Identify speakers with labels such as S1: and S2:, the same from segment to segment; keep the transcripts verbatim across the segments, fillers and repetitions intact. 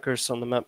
S1: markers on the map.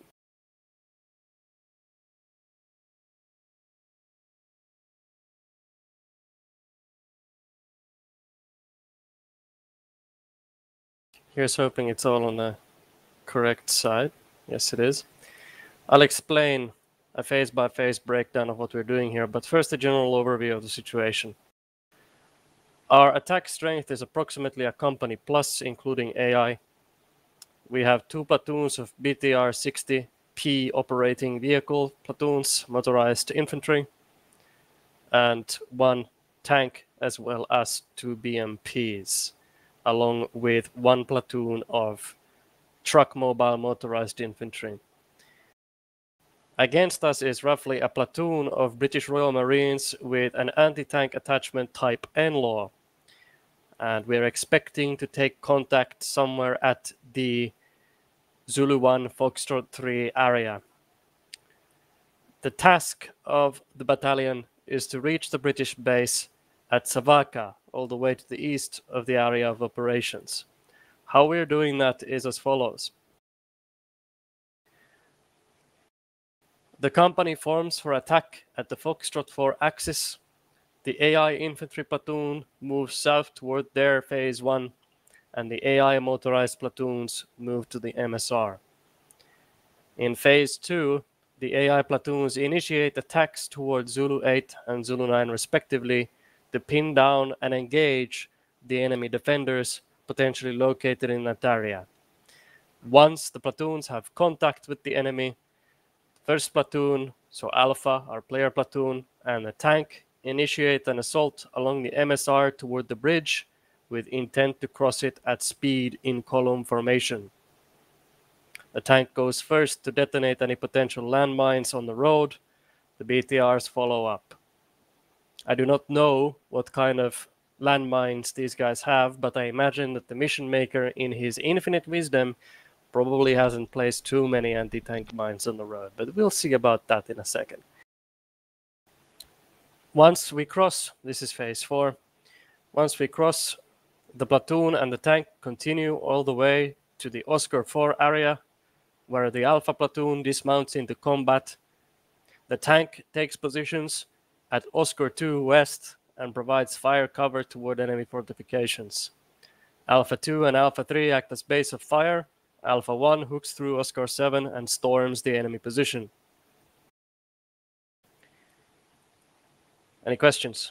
S1: Here's hoping it's all on the correct side. Yes, it is. I'll explain a phase-by-phase breakdown of what we're doing here, but first a general overview of the situation. Our attack strength is approximately a company plus, including A I. We have two platoons of B T R sixty P operating vehicle platoons, motorized infantry, and one tank as well as two B M Ps, along with one platoon of truck mobile motorized infantry. Against us is roughly a platoon of British Royal Marines with an anti-tank attachment type N L A W. And we're expecting to take contact somewhere at the Zulu one Foxtrot three area. The task of the battalion is to reach the British base at Savaka, all the way to the east of the area of operations. How we're doing that is as follows. The company forms for attack at the Foxtrot four axis. The A I infantry platoon moves south toward their phase one, and the A I motorized platoons move to the M S R. In phase two, the A I platoons initiate attacks toward Zulu eight and Zulu nine respectively to pin down and engage the enemy defenders potentially located in that area. Once the platoons have contact with the enemy, first platoon, so Alpha, our player platoon, and the tank initiate an assault along the M S R toward the bridge with intent to cross it at speed in column formation. The tank goes first to detonate any potential landmines on the road. The B T Rs follow up. I do not know what kind of landmines these guys have, but I imagine that the mission maker, in his infinite wisdom, probably hasn't placed too many anti-tank mines on the road, but we'll see about that in a second. Once we cross, this is phase four, once we cross, the platoon and the tank continue all the way to the Oscar four area, where the Alpha platoon dismounts into combat. The tank takes positions at Oscar two west and provides fire cover toward enemy fortifications. Alpha two and Alpha three act as base of fire. Alpha one hooks through Oscar seven and storms the enemy position. Any questions?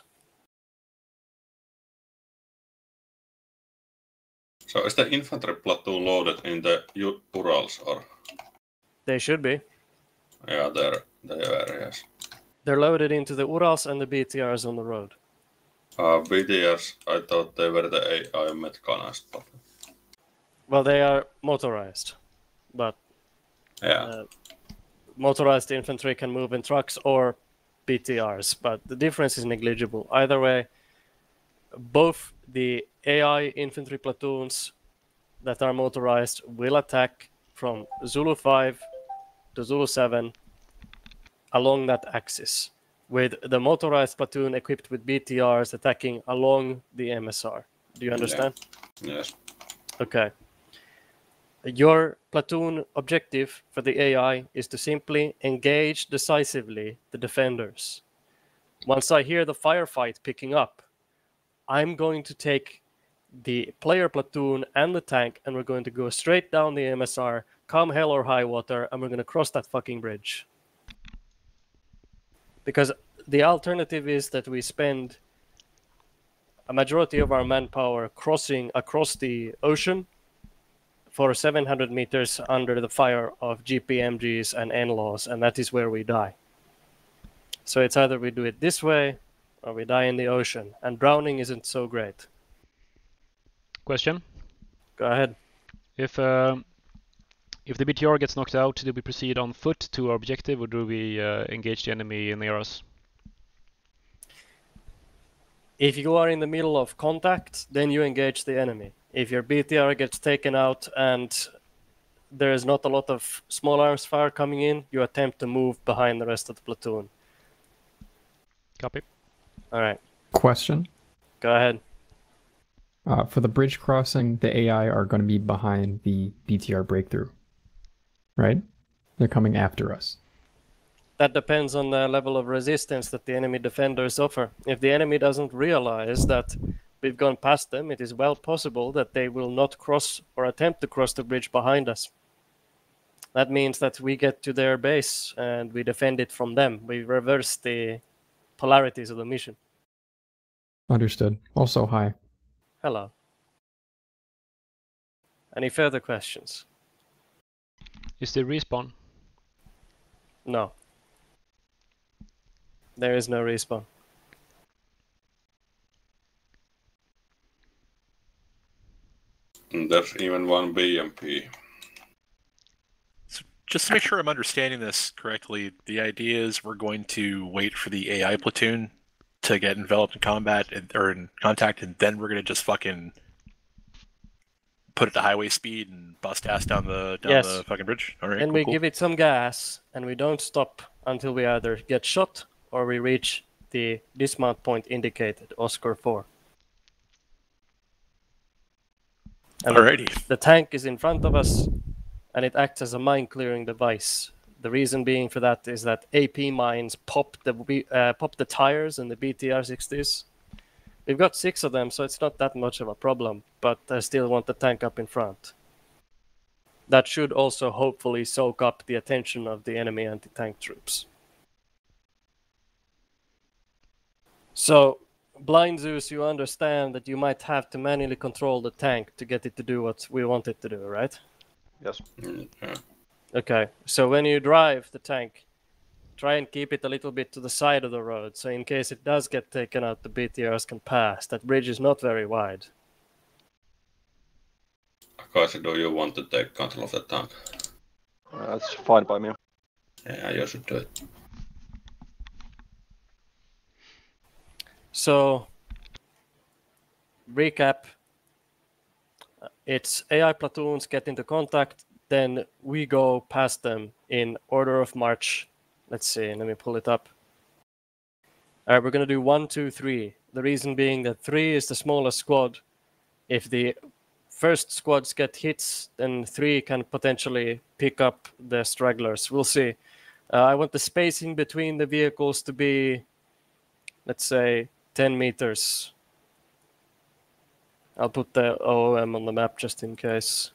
S2: So is the infantry platoon loaded in the Urals or?
S1: They should be.
S2: Yeah, they're, they are, yes.
S1: They're loaded into the Urals and the B T Rs on the road.
S2: Uh, B T Rs, I thought they were the A I mechanized. But...
S1: Well, they are motorized, but
S2: yeah.
S1: uh, motorized infantry can move in trucks or B T Rs, but the difference is negligible. Either way, both the A I infantry platoons that are motorized will attack from Zulu five to Zulu seven along that axis, with the motorized platoon equipped with B T Rs attacking along the M S R. Do you understand?
S2: Yeah. Yes.
S1: Okay. Your platoon objective for the A I is to simply engage decisively the defenders. Once I hear the firefight picking up, I'm going to take the player platoon and the tank, and we're going to go straight down the M S R, come hell or high water, and we're going to cross that fucking bridge. Because the alternative is that we spend a majority of our manpower crossing across the ocean for seven hundred meters under the fire of G P M Gs and N L A Ws, and that is where we die. So it's either we do it this way, or we die in the ocean, and drowning isn't so great.
S3: Question?
S1: Go ahead.
S3: If uh, if the B T R gets knocked out, do we proceed on foot to our objective, or do we uh, engage the enemy near us?
S1: If you are in the middle of contact, then you engage the enemy. If your B T R gets taken out and there is not a lot of small arms fire coming in, you attempt to move behind the rest of the platoon.
S3: Copy.
S1: All right.
S4: Question.
S1: Go ahead.
S4: Uh, for the bridge crossing, the A I are going to be behind the B T R breakthrough. right? They're coming after us.
S1: That depends on the level of resistance that the enemy defenders offer. If the enemy doesn't realize that we've gone past them, it is well possible that they will not cross or attempt to cross the bridge behind us. That means that we get to their base and we defend it from them. We reverse the polarities of the mission.
S4: Understood. Also, hi.
S1: Hello. Any further questions?
S3: Is there respawn?
S1: No. There is no respawn.
S2: And there's even one B M P.
S5: So just to make sure I'm understanding this correctly, the idea is we're going to wait for the A I platoon to get enveloped in combat and, or in contact, and then we're going to just fucking put it to highway speed and bust ass down the down
S1: Yes.
S5: the fucking bridge. All right.
S1: Then
S5: cool,
S1: we
S5: cool.
S1: give it some gas and we don't stop until we either get shot or we reach the dismount point indicated, Oscar four. And
S5: Alrighty.
S1: the, the tank is in front of us and it acts as a mine clearing device. The reason being for that is that A P mines pop the uh, pop the tires in the B T R sixties. We've got six of them, so it's not that much of a problem, but I still want the tank up in front. That should also hopefully soak up the attention of the enemy anti-tank troops. So, Blind Zeus, you understand that you might have to manually control the tank to get it to do what we want it to do, right?
S6: Yes.
S2: Mm, yeah.
S1: Okay, so when you drive the tank, try and keep it a little bit to the side of the road, so in case it does get taken out, the B T Rs can pass. That bridge is not very wide.
S2: Akashi, do you want to take control of the tank?
S6: Uh, that's fine by me.
S2: Yeah, you should do it.
S1: So, recap. It's A I platoons get into contact, then we go past them in order of march. Let's see, let me pull it up. All right, we're going to do one, two, three. The reason being that three is the smallest squad. If the first squads get hits, then three can potentially pick up the stragglers. We'll see. Uh, I want the spacing between the vehicles to be, let's say, ten meters. I'll put the O M on the map just in case.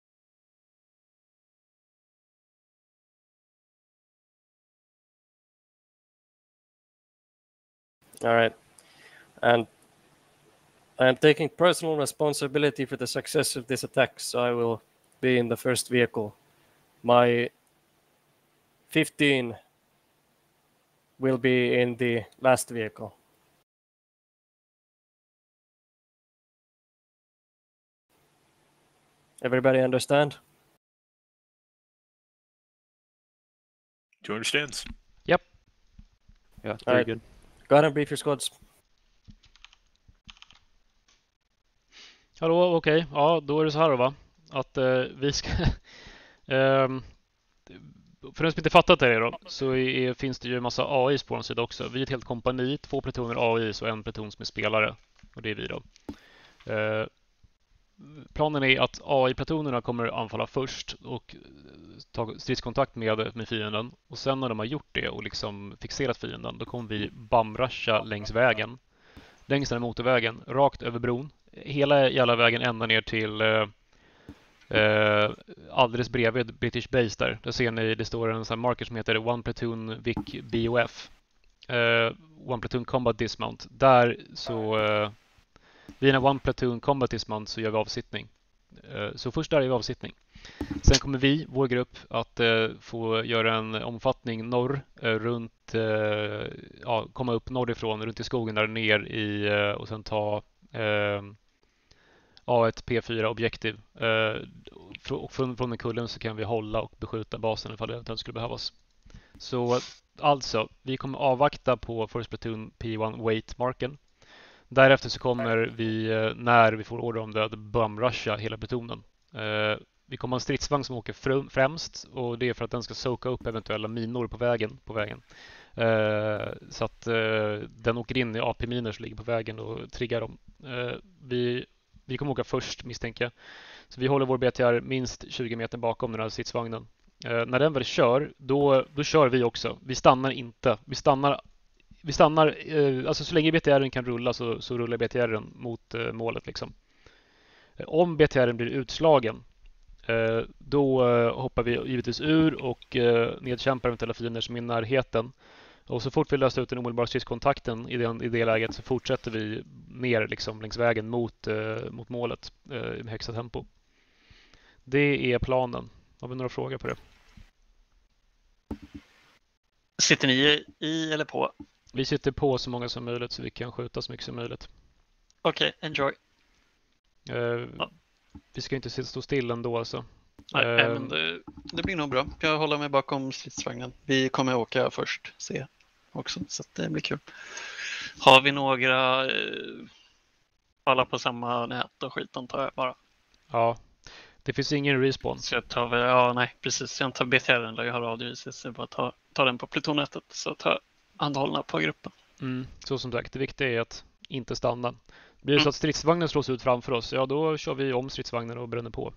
S1: All right. And I am taking personal responsibility for the success of this attack, so I will be in the first vehicle. My fifteen will be in the last vehicle. Everybody understand?
S5: Two understands.
S3: Yep.
S6: Yeah,
S1: very
S6: very
S1: good.
S6: good.
S1: Go ahead and brief your squads.
S3: Hallå, okej. Ja, då är det så här då, va? Att eh, vi ska... ehm, för den som inte fattat det då, så är, finns det ju en massa A I på vår sida också. Vi är ett helt kompani, två plutoner A I och en pluton som är spelare. Och det är vi då. Eh, planen är att A I-plutonerna kommer anfalla först och ta stridskontakt med, med fienden. Och sen när de har gjort det och liksom fixerat fienden, då kommer vi bamrascha längs vägen. Längs den här motorvägen, rakt över bron. Hela jävla vägen ända ner till eh, eh, alldeles bredvid British Base där. Där ser ni, det står en sån här marker som heter One Platoon Vic B O F. Eh, One Platoon Combat Dismount. Där så... Eh, vid en One Platoon Combat Dismount så gör vi avsittning. Eh, så först där är vi avsittning. Sen kommer vi, vår grupp, att eh, få göra en omfattning norr, eh, runt, eh, ja, komma upp norrifrån, runt i skogen där ner i, eh, och sen ta eh, A ett P fyra objektiv. Eh, och från, från den kullen så kan vi hålla och beskjuta basen ifall det eventuellt skulle behövas. Så alltså, vi kommer avvakta på First Platoon P ett Wait-marken. Därefter så kommer vi, eh, när vi får order om det, att bumrusha hela plutonen. Eh, Vi kommer ha en stridsvagn som åker fr- främst och det är för att den ska soka upp eventuella minor på vägen. På vägen. Eh, så att eh, den åker in i A P-minor som ligger på vägen och triggar dem. Eh, vi, vi kommer åka först misstänker jag. Så vi håller vår B T R minst tjugo meter bakom den här stridsvagnen. Eh, när den väl kör, då, då kör vi också. Vi stannar inte. Vi stannar, vi stannar eh, alltså så länge B T R:en kan rulla så, så rullar B T R:en mot eh, målet liksom. Eh, om B T R:en blir utslagen, eh, då eh, hoppar vi givetvis ur och eh, nedkämpar eventuella fiender som är i närheten. Och så fort vi löser ut den omedelbara stridskontakten i, den, i det läget så fortsätter vi ner liksom, längs vägen mot, eh, mot målet eh, med högsta tempo. Det är planen. Har vi några frågor på det?
S7: Sitter ni i eller på?
S3: Vi sitter på så många som möjligt så vi kan skjuta så mycket som möjligt.
S7: Okej, okay, enjoy.
S3: Eh,
S7: ja.
S3: Vi ska inte sitta stå still ändå alltså.
S7: Nej,
S3: eh,
S7: nej men det, det blir nog bra. Jag håller mig bakom stridsvagnen. Vi kommer åka först, se också, så det blir kul. Har vi några eh, alla på samma nät och skit antar jag bara?
S3: Ja, det finns ingen respawn.
S7: Så jag tar, ja nej precis, jag tar B T R eller jag har radio så jag bara tar, tar den på Platoon-nätet så tar anhållna på gruppen.
S3: Mm, så som sagt, det viktiga är att inte stanna. Blir det så att stridsvagnen slås ut framför oss, ja då kör vi om stridsvagnen och bränner på.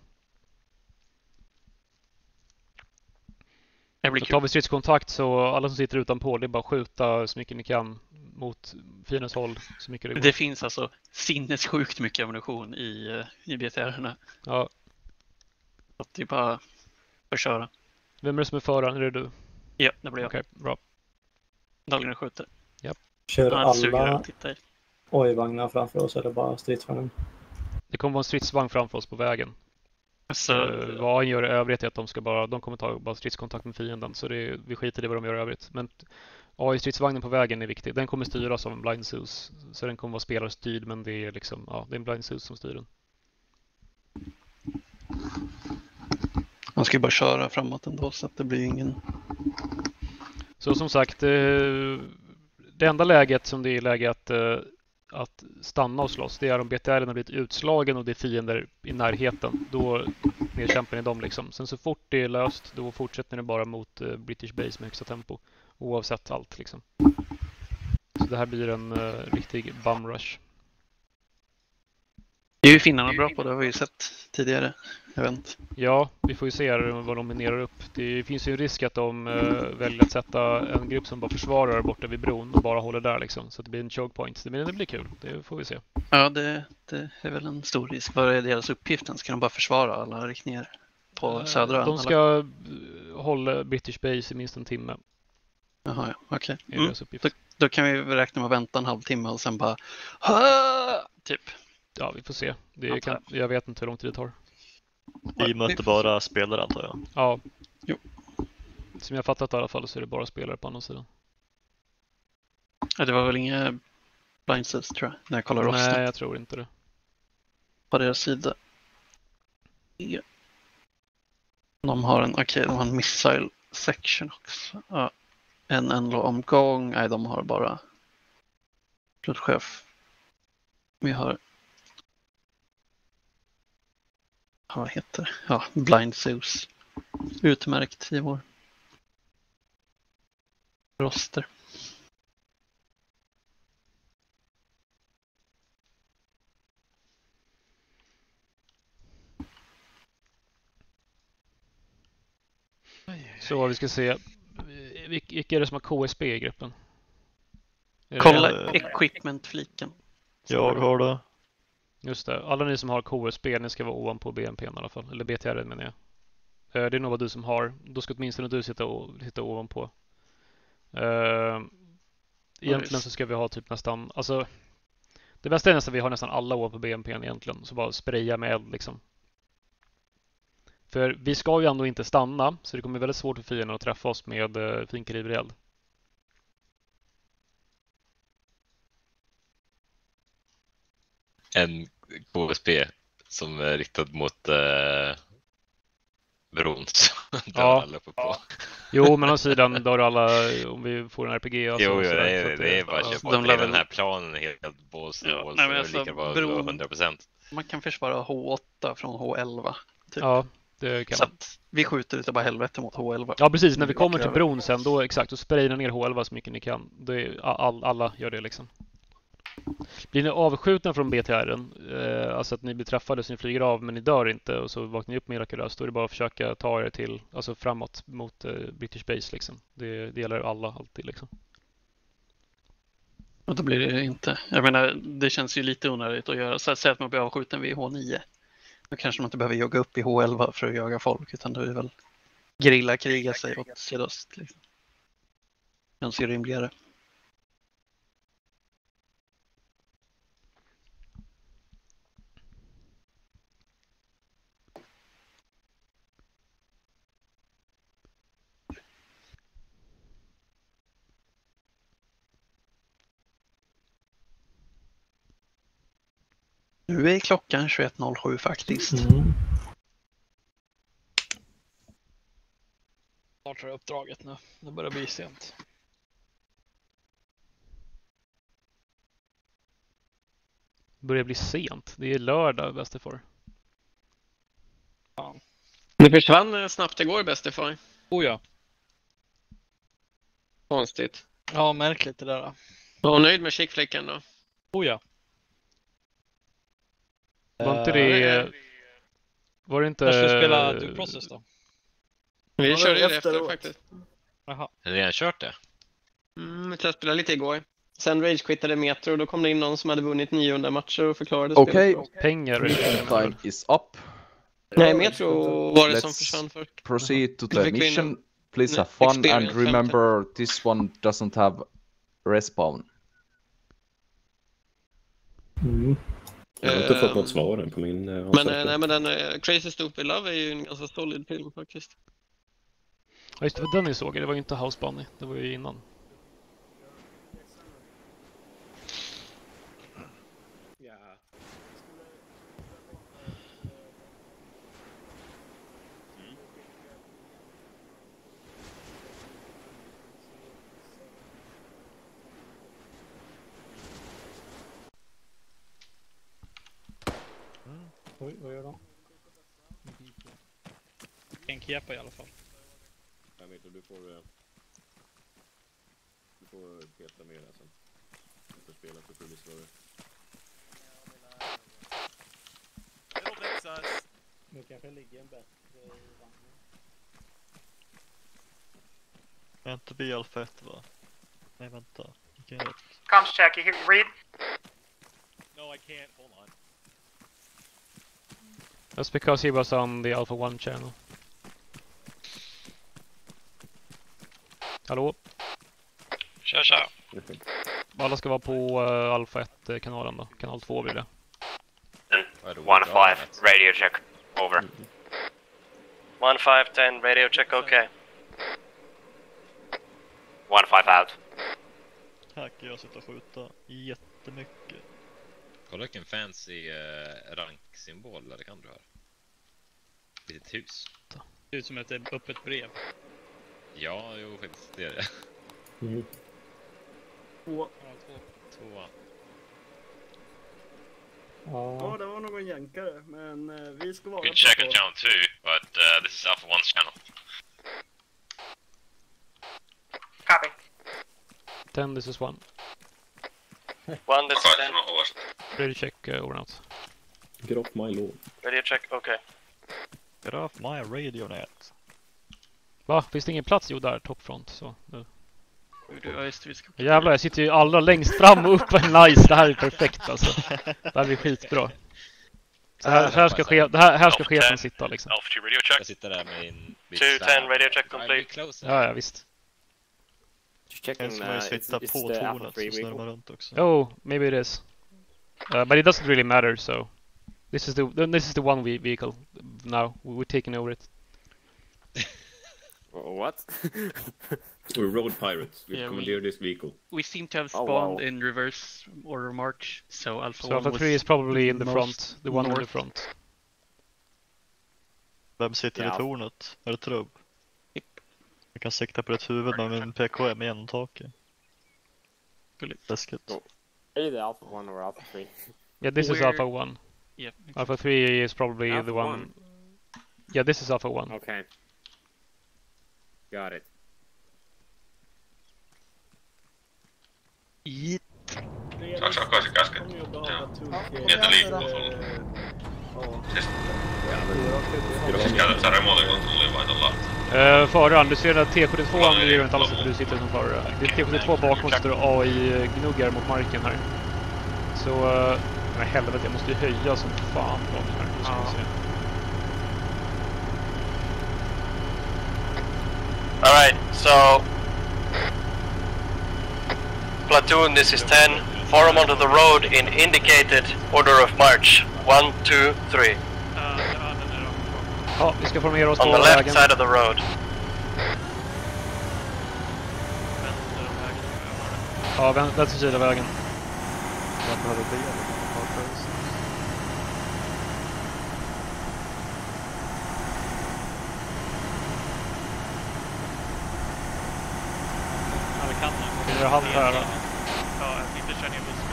S7: Det blir
S3: så
S7: kul.
S3: Tar vi stridskontakt så alla som sitter utanpå, det är bara att skjuta så mycket ni kan mot fiendens håll. Så mycket det går.
S7: Det finns alltså sinnessjukt mycket ammunition i, i B T R-erna.
S3: Ja.
S7: Så det är bara att köra.
S3: Vem är det som är föraren? Är det du?
S7: Ja, det blir jag.
S3: Okej, okay, bra.
S7: Dahlgren skjuter.
S3: Ja.
S8: Kör alla
S7: titta i.
S8: oj-vagnar framför oss eller bara stridsvagnen?
S3: Det kommer vara en stridsvagn framför oss på vägen.
S7: Så,
S3: uh, vad han gör i övrigt är att de ska bara, de kommer ta bara stridskontakt med fienden. Så det är, vi skiter i vad de gör i övrigt. Men A I-stridsvagnen på vägen är viktig. Den kommer styras av en blind Zeus. Så den kommer vara spelarstyrd, men det är liksom, ja, det är en blind Zeus som styr den.
S7: Man ska ju bara köra framåt ändå så att det blir ingen...
S3: Så som sagt, det enda läget som det är läge att, att stanna och slåss, det är om B T R har blivit utslagen och det är fiender i närheten. Då nedkämpar ni dem liksom. Sen så fort det är löst, då fortsätter ni bara mot British Base med högsta tempo. Oavsett allt liksom. Så det här blir en uh, riktig bum rush.
S7: Det är ju finnarna bra på, det har vi ju sett tidigare event.
S3: Ja, vi får ju se vad de minerar upp. Det finns ju en risk att de uh, väljer att sätta en grupp som bara försvarar borta vid bron och bara håller där liksom. Så att det blir en choke point. Det blir, det blir kul, det får vi se.
S7: Ja, det, det är väl en stor risk. Vad är deras uppgiften? Ska de bara försvara alla riktningar på södra?
S3: De ska alla? hålla British Base i minst en timme.
S7: Jaha, ja, okej. Okay.
S3: Mm.
S7: Då, då kan vi räkna med att vänta en halvtimme och sen bara Hah! Typ.
S3: Ja, vi får se. Det kan, jag vet inte hur lång tid det tar.
S9: Vi möter bara spelare antar jag.
S3: Ja.
S7: Jo.
S3: Som jag fattat i alla fall så är det bara spelare på andra sidan.
S7: Ja, det var väl inga blind sets tror jag, när jag kollar rosten.
S3: Nej, jag tror inte det.
S7: På deras sida. Ja. De har en, okej, okay, de har en missile section också. Ja. En Anrop-omgång. Nej, de har bara plotchef. Vi har vad heter det? Ja, blind Zeus. Utmärkt i vår roster.
S3: Så vi ska se. Vilka är det som har K S B i gruppen?
S7: Kolla uh, equipment-fliken.
S9: Jag har det.
S3: Just det. Alla ni som har K S B, ni ska vara ovanpå B M P i alla fall. Eller B T R menar jag. Det är nog vad du som har. Då ska åtminstone du sitta, sitta ovanpå. Egentligen så ska vi ha typ nästan... Alltså, det bästa är nästan att vi har nästan alla ovanpå B M P egentligen. Så bara spraya med eld liksom. För vi ska ju ändå inte stanna, så det kommer bli väldigt svårt för fienden att träffa oss med uh, finkaliber eld.
S10: En K S B som är riktad mot uh, bron.
S3: Ja.
S10: Alla uppe på.
S3: Jo, men å sidan då är alla, om vi får en R P G.
S10: Alltså, jo, jo det, är, det, det är bara att köpa. De den här planen är helt bås.
S7: Ja, nej, men alltså,
S10: lika bra hundra procent.
S7: Man kan försvara H åtta från H elva. Typ.
S3: Ja. Det kan
S7: så att vi skjuter lite bara helvete mot H elva.
S3: Ja, precis. När vi kommer till bron sen, då exakt, då sprayar ner H elva så mycket ni kan. Det är, all, alla gör det liksom. Blir ni avskjutna från B T R:en, eh, alltså att ni blir träffade så ni flyger av men ni dör inte och så vaknar ni upp mirakulöst, då är det bara att försöka ta er till, alltså framåt mot eh, British Base liksom. Det, det gäller alla alltid liksom.
S7: Och då blir det inte. Jag menar, det känns ju lite onödigt att göra. Så att säga att man blir avskjuten vid H nio. Då kanske man inte behöver jaga upp i H elva för att jaga folk, utan då är det väl grilla, kriga sig åt sydost. Liksom. Känns ju rimligare. Nu är klockan tjugoett noll sju faktiskt.
S8: Mm.
S7: Startar uppdraget nu. Det börjar bli sent.
S3: Det börjar bli sent. Det är lördag, BLUFOR.
S7: Ja. Det försvann snabbt igår, BLUFOR.
S11: Oh ja.
S7: Konstigt.
S11: Ja, märkligt det där. Då.
S7: Var nöjd med kickfläcken då?
S11: Oh ja.
S3: Var inte det... Var det inte...
S11: Jag ska spela Due Process då.
S7: Vi
S8: Ja,
S7: körde ju det
S8: efteråt.
S7: efter faktiskt.
S11: Jaha.
S10: Har ni redan kört det?
S7: Mm, jag spelade lite igår. Sen rage-quittade Metro och då kom det in någon som hade vunnit niohundra matcher och förklarade
S12: Okej,
S7: spelet.
S3: Pengar.
S12: time is up.
S7: Nej, Metro var det som
S12: Let's
S7: försvann först.
S12: proceed to
S7: Vi
S12: the
S7: fick
S12: mission. Please
S7: Nej,
S12: have fun and
S7: experience
S12: remember this one doesn't have respawn.
S8: Mm.
S13: Jag har inte fått
S7: Ehm,
S13: något svar än på min eh,
S7: Men,
S13: ansökan.
S7: eh, nej, men den eh, Crazy Stupid Love är ju en ganska solid film faktiskt.
S3: Ja, just det, var den ni såg. Det var ju inte House Bunny. Det var ju innan.
S8: Oj, vad gör de?
S11: En kepa i alla fall.
S13: Jag vet, du får eh, du får peta med det sen. Du får spela för full slöre.
S8: Nu kanske ligger en bättre i vagnen.
S9: Är inte B alfa ett va? Nej vänta, vilken rätt?
S14: Comms check, you hear read?
S5: No, I can't. Hold on.
S3: That's because he was on the Alpha one channel. Hallå?
S11: Tja, tja.
S3: Alla ska vara på uh, Alpha ett-kanalen då. Kanal två blir det.
S14: One five, radio check, over.
S1: one five ten, radio check, okay.
S14: One five out.
S9: Här kan jag sitta och skjuta jättemycket.
S10: Kolla vilken fancy uh, ranksymbol där det kan du här. Litet hus.
S11: Det ser ut som ett öppet brev.
S10: Ja, jo faktiskt det är det.
S8: Mm.
S11: Två.
S10: Två.
S8: Ja.
S15: Ja, det var någon jänkare, men eh, vi ska vara
S10: You can check on channel two, but uh, this is Alpha one's channel.
S14: Copy.
S3: ten, this is one.
S1: One, this is ten.
S3: Radio check, uh, over and out.
S13: Get off my lawn.
S1: Radio check, okay.
S9: Get off my radio net.
S3: Va? Finns det ingen plats? Jo, där, toppfront. Så, nu.
S7: Ja, just det, vi ska...
S3: Jävlar, jag sitter ju allra längst fram och uppe. Nice, det här är perfekt alltså. Det här blir skitbra. Så här, här ska, ske, det här, här ska chefen sitta liksom.
S10: Alpha two radio check. Jag sitter där med en...
S1: two ten, radio check complete.
S3: Ja, ja, visst.
S9: Jag ska ju sitta på tornet så snurrar runt också.
S3: Oh, maybe it is. Uh, but it doesn't really matter, so... This is the this is the one we vehicle now. We're taking over it.
S13: What? We're road pirates. We
S7: Yeah,
S13: commandeer this vehicle.
S7: We seem to have
S13: Oh,
S7: spawned
S13: wow.
S7: in reverse order march, so Alpha
S3: So
S7: one
S3: Alpha
S7: was
S3: three is probably in the
S7: most
S3: front. The one in the
S7: north.
S3: front.
S9: Vem sitter
S7: Ja.
S9: i tornet? Är det trubb? Jag kan sikta på ett huvud med min P K M genom taket. Läskigt.
S16: Are you the Alpha one or Alpha three?
S3: Yeah, this is
S7: We're-
S3: Alpha one.
S7: Yeah.
S3: Alpha three is probably
S16: Alpha
S3: the one.
S16: one.
S3: Yeah, this is Alpha one.
S16: Okay. Got it.
S11: Yeet.
S2: Kaksi aikaisi käsket. Niitä liikkuu sulla. Siis... Siis käytät sä remote-kontrollia vai tuolla?
S3: Uh, föraren, du ser den där T sjuttiotvå det gör inte alls att du sitter som förare. Det är T sjuttiotvå bakom så står det A I-gnuggar mot marken här. Så, uh, nej helvete, jag måste ju höja som fan bakom här. Nu ska vi se.
S1: Alright, so Platoon, this is ten. Form onto the road in indicated order of march. One, two, three.
S3: Ja, vi ska formera oss på
S1: on
S3: vägen.
S1: the left side of the road.
S3: Ja, vänster sida vägen.
S9: Jag behöver bil.
S11: Ja, vi kan det.
S3: Vi har halv här då.
S11: Ja, jag tänkte köra ner busken.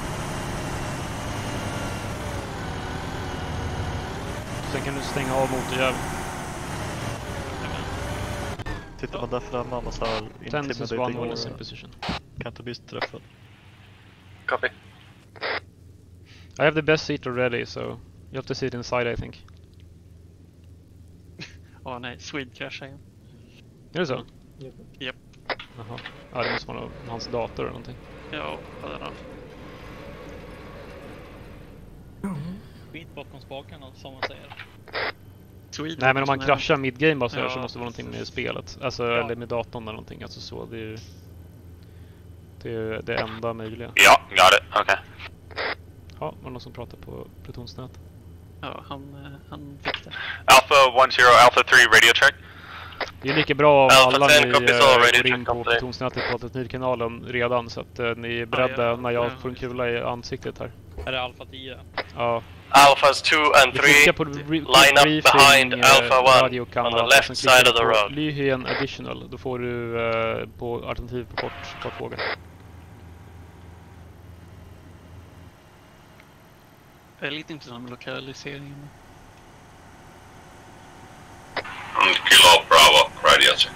S3: Sen kan du stänga av motorjäveln.
S9: Tittar man där framme annars har
S3: intimidating one is in position.
S9: Kan inte bli träffad.
S1: Copy.
S3: I have the best seat already, so you have to sit inside, I think.
S7: Åh oh, nej, Swede crashar igen.
S3: Är det så?
S7: Japp. Yep.
S3: Jaha. Ja, det måste vara hans dator eller någonting.
S7: Ja, vad är det då?
S11: Skit bakom spakarna, som man säger.
S3: Swede Nej, men om man kraschar mid-game bara så, ja, så måste det vara någonting med spelet. Alltså,
S11: ja.
S3: Eller med datorn eller någonting. Alltså så, det är ju... Det är ju det enda möjliga.
S14: Ja, got it. Okej. Okay.
S3: Ja, var det någon som pratade på Platoonsnät?
S7: Ja, han, han fick det.
S14: Alpha one zero, Alpha three, radio check.
S3: Det är lika bra om
S14: Alpha
S3: alla
S14: ten,
S3: ni
S14: copy,
S3: uh,
S14: so,
S3: går in på Platoonsnätet på Teknikkanalen redan så att uh, ni är beredda
S11: ja, ja,
S3: när jag
S11: ja.
S3: får en kula i ansiktet här.
S11: Är det Alpha tio?
S3: Ja.
S14: Alphas two and three, line up behind Alpha one on the left side of the road.
S3: Lyhyen additional, då får du uh, på alternativ på kort, kort fråga.
S7: Jag är lite intressant med lokaliseringen.
S2: Kilo Bravo, radio check.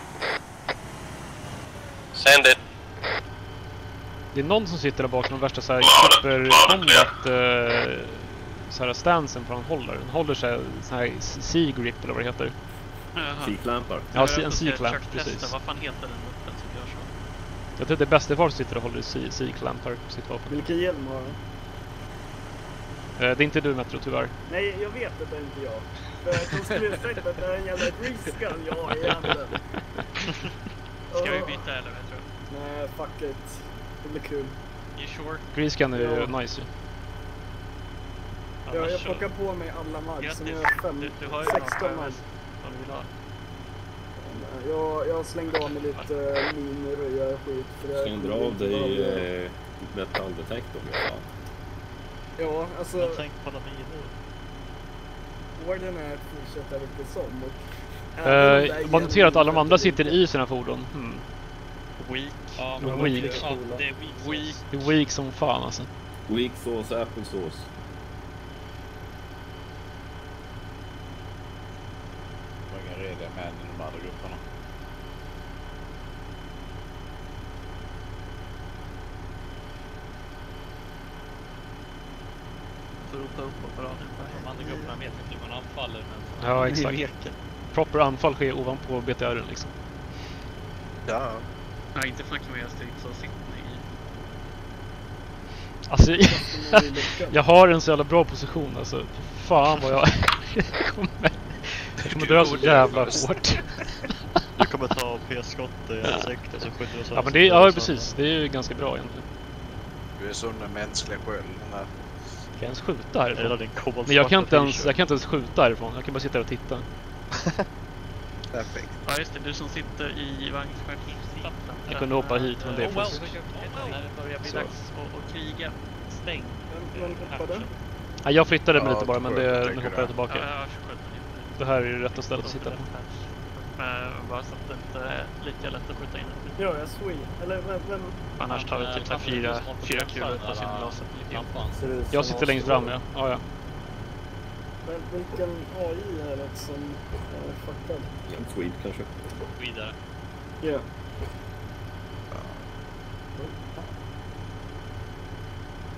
S14: Send it.
S3: Det är någon som sitter där bakom de värsta så här super-combat uh, så här stansen för han håller. Han håller sig så här C-grip eller vad det heter.
S13: C-clampar.
S3: Ja, en C-clamp, precis.
S7: Vad fan heter den uppen som gör så?
S3: Jag tror att det bästa folk sitter och håller C-clampar på sitt vapen.
S15: Vilken hjälm har han?
S3: Uh, det är inte du, Metro, tyvärr.
S15: Nej, jag vet att det är inte jag. För att de skulle sagt att det är en jävla greasegun jag har i handen.
S11: Ska vi byta eller vad tror du?
S15: Nej, fuck it. Det blir kul.
S11: You sure?
S3: Greasegun är ju
S15: ja.
S3: nice ju.
S15: Ja, jag plockar på mig alla mag som jag har fem,
S11: du, du har ju
S15: sexton mag.
S11: Vad du vill ha.
S15: Jag, jag slängde av mig lite uh, miner och jag skit.
S13: Slängde du av dig uh, metalldetektorn? Ja.
S15: Ja, alltså...
S9: Jag tänkte på alla miner.
S15: Orden är att fortsätta vilket som.
S3: Och, uh, man noterar att alla de andra sitter i sina fordon. Hmm.
S7: Weak.
S11: Ja,
S3: men
S11: weak.
S3: weak.
S11: Ja, det är weak.
S7: Weak.
S3: Det är weak som fan alltså.
S13: Weak sauce, apple sauce.
S17: Det var inga regler med i de andra grupperna.
S7: Får ropa upp apparaten.
S11: De andra grupperna vet inte hur man anfaller. Men...
S3: Ja, exakt. Proper anfall sker ovanpå B T R:en liksom.
S7: Ja. Nej, inte för att jag strikt så sitter i.
S3: Alltså, jag har en så jävla bra position alltså. Fan vad jag kommer, jag kommer dra så jävla hårt.
S9: Du kommer ta P-skott i ansiktet så skjuter du så.
S3: Ja, men det är, ja, precis. Det är ju ganska bra egentligen.
S17: Du är sån en mänsklig själ. Kan
S3: jag ens skjuta härifrån? Men jag kan, inte ens, jag kan inte ens skjuta härifrån. Jag kan bara sitta och titta.
S17: Perfekt.
S7: Ja just det, du som sitter i vagnsparkeringsplatsen.
S3: Jag kunde hoppa hit men det är fusk.
S7: När det börjar bli dags att, att kriga. Stäng.
S15: Vem hoppade?
S3: Ja, jag flyttade mig
S17: ja,
S3: lite bara men det, nu hoppar jag tillbaka.
S7: Ja,
S3: det här är ju rätta stället att sitta på.
S7: Men bara så att det inte är lika lätt att skjuta in.
S15: Ja, jag sweet. Eller vem? vem?
S7: Annars tar vi typ så fyra, fyra kulor på sin laser.
S3: Jag sitter längst fram, ja. Ja, ja.
S15: Men vilken A I är det som är fuckad?
S13: En Swede kanske.
S11: Vidare.
S15: Ja. Yeah.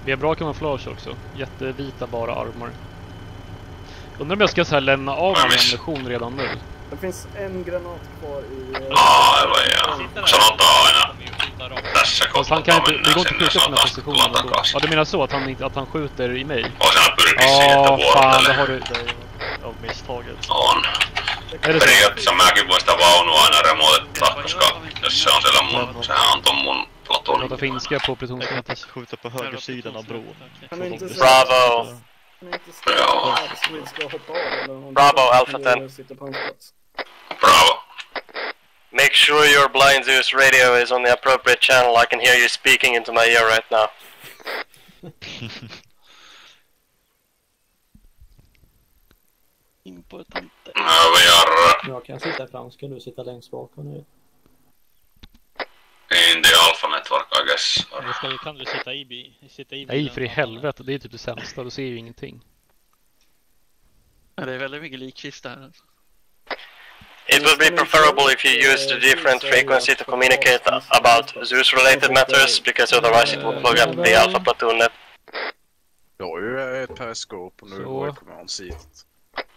S3: Vi har bra kamouflage också. Jättevita bara armor. Undrar om jag ska så här lämna av min ammunition redan nu.
S15: Det finns en granat kvar i...
S18: Aa, aivan ja. Sanotaan aina tässä
S3: Fast han kan inte, det går inte
S18: sinne
S3: skjuta på den här
S18: sotaan
S3: positionen
S18: tulla
S3: ändå.
S18: takaisin.
S3: Ja, du menar så att han, inte- att han skjuter i mig?
S18: Osa pyrkii siihen, että
S3: Ja, fan, det har
S18: vuorottelee.
S3: du...
S9: Av misstaget.
S18: On.
S3: Är det så?
S18: Periaatteessa mäkin voin sitä vaunua aina remotettaa, koska jos se on siellä mun, sehän on ton mun Platoon.
S3: Prata finska på Platoon.
S9: Jag kan inte skjuta på höger sidan av bron.
S15: Kan du inte säga-
S14: Bravo.
S15: Kan du inte säga att Swede ska hoppa av eller någonting?
S14: Bravo,
S15: Så
S14: Alpha
S15: kan
S14: ten.
S15: du sitta på hans plats.
S18: Bravo.
S14: Make sure your blind Zeus radio is on the appropriate channel. I can hear you speaking into my ear right now.
S7: Importante.
S8: Jag kan sitta fram, ska du sitta längst bak och nu.
S18: In the Alpha Network, I guess.
S11: Eller ska, kan du sitta i, bi, sitta i
S3: Nej,
S11: bilen?
S3: för i helvete. Det är typ det sämsta. Du ser ju ingenting.
S7: Ja, det är väldigt mycket likkista här.
S14: It would be preferable if you use the different frequency to communicate about Zeus-related matters, because otherwise it will plug up the Alpha Platoon net.
S17: Jag har ju ett periskop och nu
S3: Så.
S17: går jag command-sitet.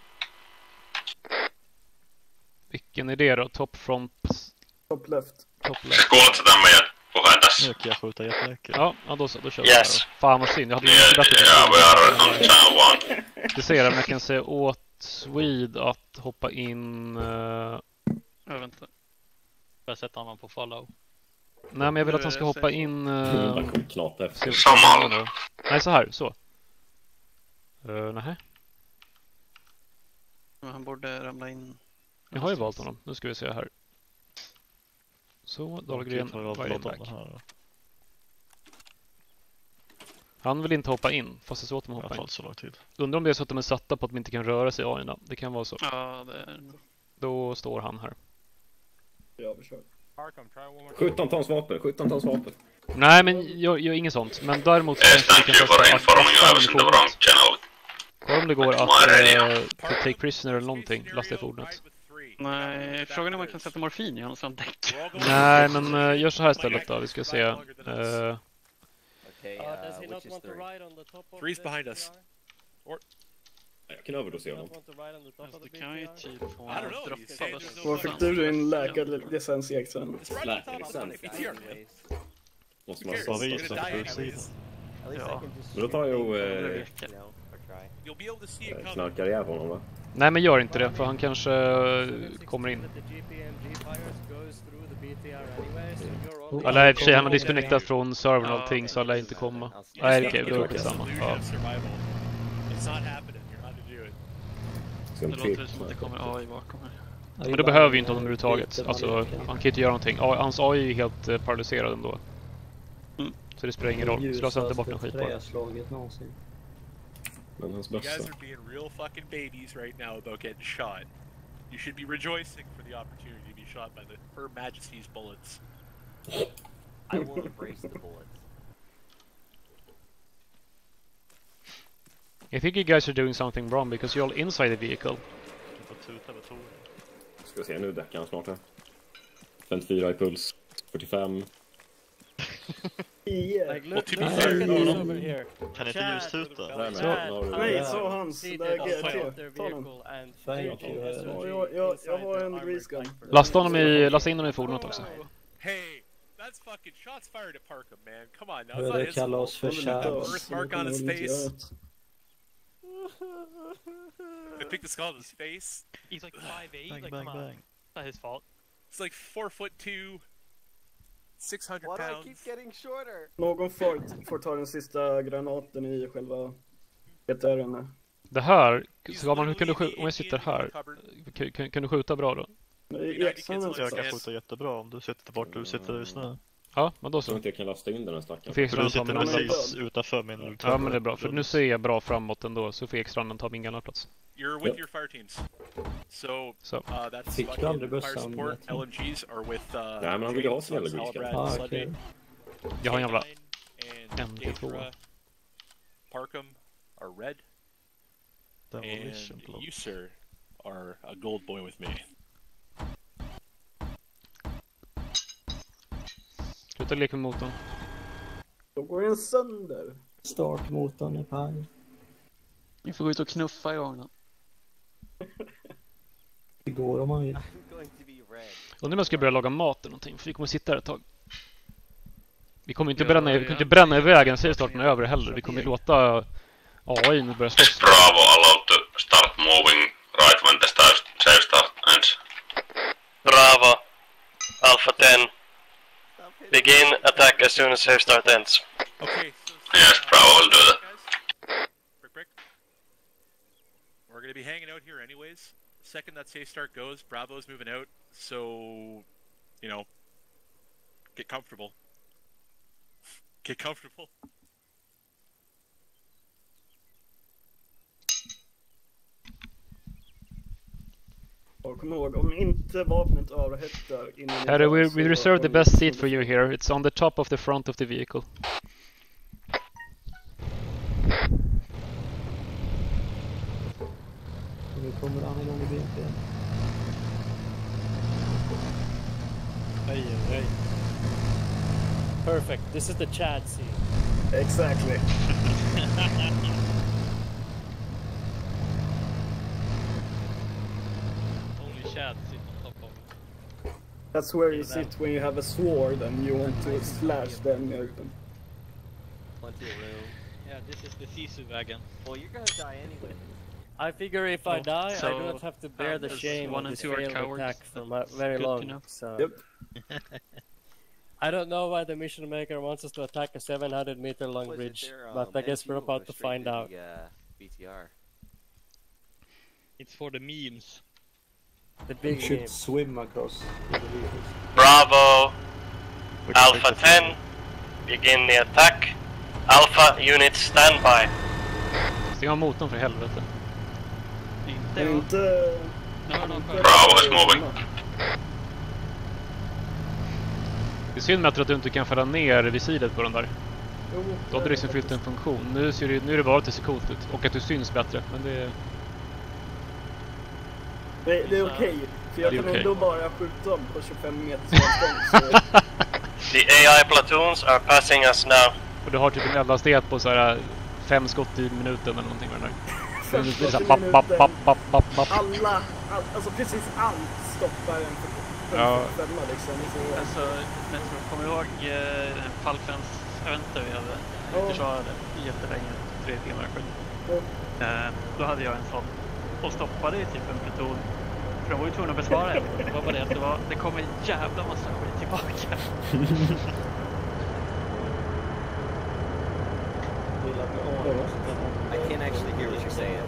S3: Vilken är det då? Top front?
S15: Top left.
S3: Top left.
S18: Kuuletko tämän meidän puheen tässä?
S9: Nu kan jag skjuta jättemycket.
S3: Ja, ja då så. Då kör vi
S14: Yes.
S3: här då. Fan vad synd. Jag hade ju
S18: Ja,
S3: inte bättre.
S18: ja, we are on channel one.
S3: Du ser om jag kan säga åt Swede att hoppa in... Uh...
S7: Jag vänta.
S11: Jag sätter honom på follow.
S3: Nej, men jag vill att han ska hoppa in... Uh...
S13: Klart efter.
S18: Samma.
S3: Nej, så här. Så. Uh, nej.
S7: Men han borde ramla in.
S3: Jag har ju valt honom. Nu ska vi se här. Så, Dahlgren. Weidenback. Han vill inte hoppa in, fast det är så att de hoppar in.
S9: Så lång tid.
S3: Undrar om det är så att de är satta på att de inte kan röra sig i A I. Det kan vara så.
S7: Ja, det är...
S3: Då står han här.
S15: Ja, vi kör.
S13: sjutton tons vapen, sjutton tons vapen.
S3: Nej, men jag gör inget sånt. Men däremot så
S18: Yes,
S3: kanske vi
S18: thank
S3: kan
S18: you for
S3: testa att
S18: informing
S3: lasta
S18: us in the
S3: ammunition.
S18: wrong channel.
S3: Kolla om det går att uh, take prisoner eller någonting. Lasta i fordonet.
S7: Nej, frågan är om man kan sätta morfin i hans däck.
S3: Nej, men uh, gör så här istället då. Vi ska se. Uh,
S1: Okay, uh, does he not want to ride on the top of
S5: Three's
S1: the
S5: behind
S1: B T R?
S5: us. Or
S13: Jag kan överdosera honom.
S1: Want to ride on the top of the
S7: Det kan ju
S1: B T R?
S7: typ få
S5: I don't know.
S7: droppa
S5: he's saying
S7: oss.
S5: there's no
S15: Var fick du din läkarlicens i exen?
S5: It's right on top of the B T R.
S13: Måste man
S9: Vad
S13: säga.
S9: visar på sidan?
S7: Ja.
S13: Men då tar jag och eh,
S5: You'll be able to see it coming.
S13: knarkar ihjäl honom, va?
S3: nej, men gör inte det. För han kanske uh, kommer in. Eller i och för sig, han har disconnectat från servern och allting, så han lär inte komma. Nej, okej, då är det samma. Ja.
S5: It's not happening. You're not to do it.
S13: Ska
S7: Det
S13: de
S7: låter
S13: tripp?
S7: som att det kommer A I bakom här.
S3: Men det behöver ju inte honom överhuvudtaget. Alltså, han kan ju inte göra någonting. A- Hans A I är ju helt eh, paralyserad ändå.
S7: Mm.
S3: Så det spelar ingen roll. Slösa inte bort en skit på det.
S8: Träslaget någonsin.
S13: Men hans
S5: You guys
S13: bössa.
S5: are being real fucking babies right now about getting shot. You should be rejoicing for the opportunity to be shot by the Her Majesty's bullets.
S16: I will embrace the bullets.
S3: I think you guys are doing something wrong because you're all inside the vehicle.
S13: Ska se, nu däckar han snart här. femtiofyra i puls. fyrtiofem.
S15: Yeah.
S1: Like, look,
S5: to be
S1: look,
S5: fair,
S1: look at
S5: no,
S1: this
S5: no.
S1: over here.
S9: Kan inte
S1: Chad,
S9: ljustuta?
S13: Nej, men
S1: Chad,
S13: nu har du-
S15: Nej, så hans
S1: seated
S15: där
S1: on
S15: G
S1: top
S15: T.
S1: of their
S15: Ta den.
S1: vehicle and
S8: Thank you.
S1: taking
S15: Ja,
S1: S M G
S15: jag, jag,
S1: inside
S15: jag har
S1: the
S15: en
S1: armored
S15: breezegun.
S1: tank for
S3: Lasta honom i, lasta in honom i fordonet också.
S5: Hey, that's fucking shots fired at Parkham, man. Come on now.
S8: Hur
S5: It's
S8: är
S5: not
S8: det
S5: his
S8: kallas
S5: fault.
S8: för
S15: Kommer
S8: Chad?
S15: inte oss, så
S5: Birthmark
S15: kommer
S5: on his
S15: väl inte
S5: face.
S15: göra ett-
S5: I picked the skull on his face.
S11: He's like five eight.
S9: Bang,
S11: Like,
S9: bang,
S11: come on.
S9: bang.
S11: It's not his fault.
S5: It's like four foot two, six hundred
S16: Why do I
S5: pounds.
S16: keep getting shorter?
S15: Någon får, får ta den sista granaten i själva B T R:n.
S3: Det här, så man, hur kan du skjuta, om jag sitter här, kan, kan, kan du skjuta bra då?
S15: I exen är
S9: Jag kan skjuta jättebra om du sitter bort du sitter just nu.
S3: Ja, men då
S13: Jag tror
S3: så.
S13: inte jag kan lasta in den här stackaren.
S3: För
S9: För du
S3: extra
S9: sitter
S3: ta min
S9: precis utanför min...
S3: Ja, men det är bra. För nu ser jag bra framåt ändå, så får extra ta min gamla plats.
S5: You're with your fire teams. So,
S3: So.
S5: uh, that's
S8: Fick du aldrig
S5: fucking fire
S8: bössan,
S5: support.
S8: vet du?
S5: L M Gs are with uh,
S13: Nej, men han vill ju ha sin
S5: James,
S13: jävla greasegun.
S5: Halbrad,
S8: Ah,
S5: Sunday,
S8: okej.
S3: Jag har en jävla
S5: and
S3: M T två.
S5: Gabriel, Parkham are red,
S9: Demolition
S5: and
S9: block.
S5: you, sir, are a gold boy with me.
S3: Sluta leka med motorn.
S15: Då går den sönder.
S8: Startmotorn är paj.
S7: Ni får gå ut och knuffa igång den.
S8: Det går om man vill.
S3: Undrar om jag ska börja laga mat eller någonting, för vi kommer sitta här ett tag. Vi kommer inte bränna, vi kommer inte bränna iväg en starten över heller. Vi kommer låta A I börja slåss.
S18: Bravo, allowed to start moving right when the start, save start ends.
S14: Bravo, Alpha ten. Begin attack as soon as save start ends.
S5: Okay.
S18: Yes, Bravo will do that.
S5: Brick, brick. We're going to be hanging out here anyways. Second that safe start goes, Bravo's moving out, so, you know, get comfortable. Get comfortable.
S15: Kom ihåg, om inte vapnet överhettar innan...
S3: Harry, we, we reserve the best seat for you here. It's on the top of the front of the vehicle.
S8: Nu kommer han igång i B P.
S1: Hey, hey. Perfect. This is the Chad seat.
S15: Exactly.
S11: Only Chad sit on top of it.
S15: That's where you sit when you have a sword and you want to slash them open.
S16: Plenty of room.
S11: Yeah, this is the Sisu wagon.
S16: Well, you're gonna die anyway.
S1: I figure if I die,
S7: So,
S1: I do not have to bear
S7: uh,
S1: the
S7: this
S1: shame
S7: one
S1: of
S7: and
S1: this
S7: two are
S1: failed
S7: cowards.
S1: attack for my,
S7: That's
S1: very
S7: good to
S1: long.
S7: know.
S1: So
S15: Yep.
S1: I don't know why the mission maker wants us to attack a seven hundred meter long
S16: Was it
S1: bridge,
S16: their,
S1: but
S16: um,
S1: I guess we're
S16: N T
S1: about
S16: or
S1: to
S16: straight
S1: find
S16: to
S1: out.
S16: the, uh, B T R?
S11: It's for the memes.
S1: The
S8: You
S1: big
S8: should
S1: game.
S8: swim across the vehicles.
S14: Bravo, Alpha ten. Begin the attack. Alpha units standby.
S3: Stäng av motorn för helvete.
S15: Det är inte...
S18: Bravo is moving.
S3: Det är synd med att du inte kan falla ner visiret på den där.
S15: Jo,
S3: Då hade det liksom fyllt en funktion. Nu, ser det, nu är det bara att det ser coolt ut. Och att du syns bättre. Men det är...
S15: det, det är okej. Okay, för jag
S3: Det är
S15: kan
S3: okej.
S15: ändå bara skjuta dem på tjugofem meters avstånd. Så...
S14: The A I platoons are passing us now.
S3: Och du har typ en eldhastighet på så här fem skott i minuten eller någonting med den där.
S15: Fem
S3: Det är så här
S15: skott i
S3: papp, papp,
S15: minuten.
S3: papp, papp, papp, papp.
S15: Alla, all, alltså precis allt stoppar en för
S3: Ja.
S15: femma liksom. Så...
S7: Alltså, jag tror, kommer du ihåg eh, den här fallskärmseventen vi hade?
S15: Ja.
S7: Vi försvarade jättelänge, tre timmar sju.
S15: Ja.
S7: Eh, då hade jag en sån och stoppade i typ en pluton. För de var ju tvungna att besvara det. Det var bara det att det, var, det kom en jävla massa skit tillbaka.
S16: I can't actually hear what you're saying.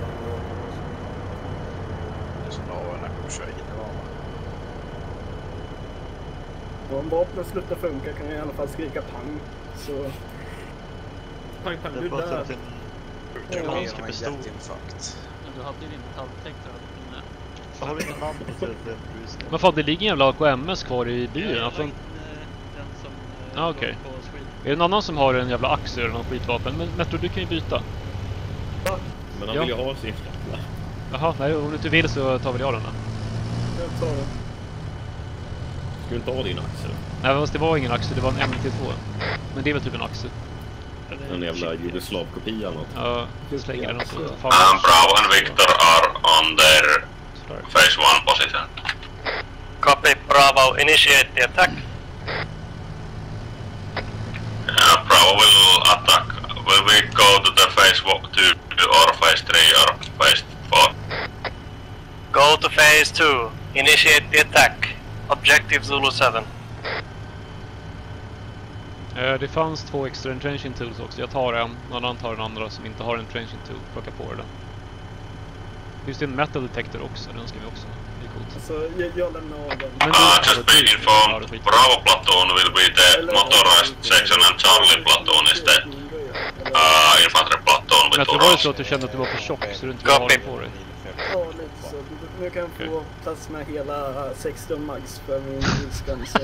S17: Det är som när jag kör hit.
S15: Om vapnen slutar funka kan jag i alla fall skrika pang. Så... Pang, pang, du är där.
S17: Japanska pistol.
S7: Men du hade ju din metalldetektor.
S9: Jag har ingen namn på det.
S3: Men fan, det ligger en jävla A K M S kvar i bilen.
S7: Jag la
S3: Alltså...
S7: in den som
S3: Ah, okej.
S7: låg på Sweden.
S3: Är det någon annan som har en jävla axel eller någon skitvapen? Men Metro, du kan ju byta.
S13: Men han
S3: Ja.
S13: vill ju ha sin.
S3: Jaha, nej, om du inte vill så tar väl jag den då.
S15: Jag tar den.
S13: Ska du inte ha din axel?
S3: Nej, fast det var ingen axel, det var en M T två. Men det är väl typ en axel.
S13: En jävla jugoslav-kopia eller något.
S3: Ja, jag slänger den också. Fan.
S18: Um, Bravo and Victor are on their phase one position.
S14: Copy, Bravo, initiate the attack.
S18: Yeah, Bravo will attack. Will we go to the phase two or phase three or phase four?
S14: Go to phase two. Initiate the attack. Objective Zulu seven.
S3: Eh, Det fanns två extra entrenching tools också. Jag tar en, någon annan tar den andra som inte har en entrenching tool. Plocka på den. Finns det en metal detector också? Den ska vi också. Det är coolt.
S15: Så jag, jag lämnar av den.
S3: Men
S18: Uh, just been informed, Bravo Platoon will be the motorized section and Charlie Platoon is the uh, infantry platoon
S3: Men
S18: with
S3: att det
S18: two
S3: var ju
S18: rows.
S3: så att du kände att du var för tjock så du inte vill ha den på dig.
S15: Ja, lite så. Nu kan jag få plats med hela sexton max för min ilskan. Så...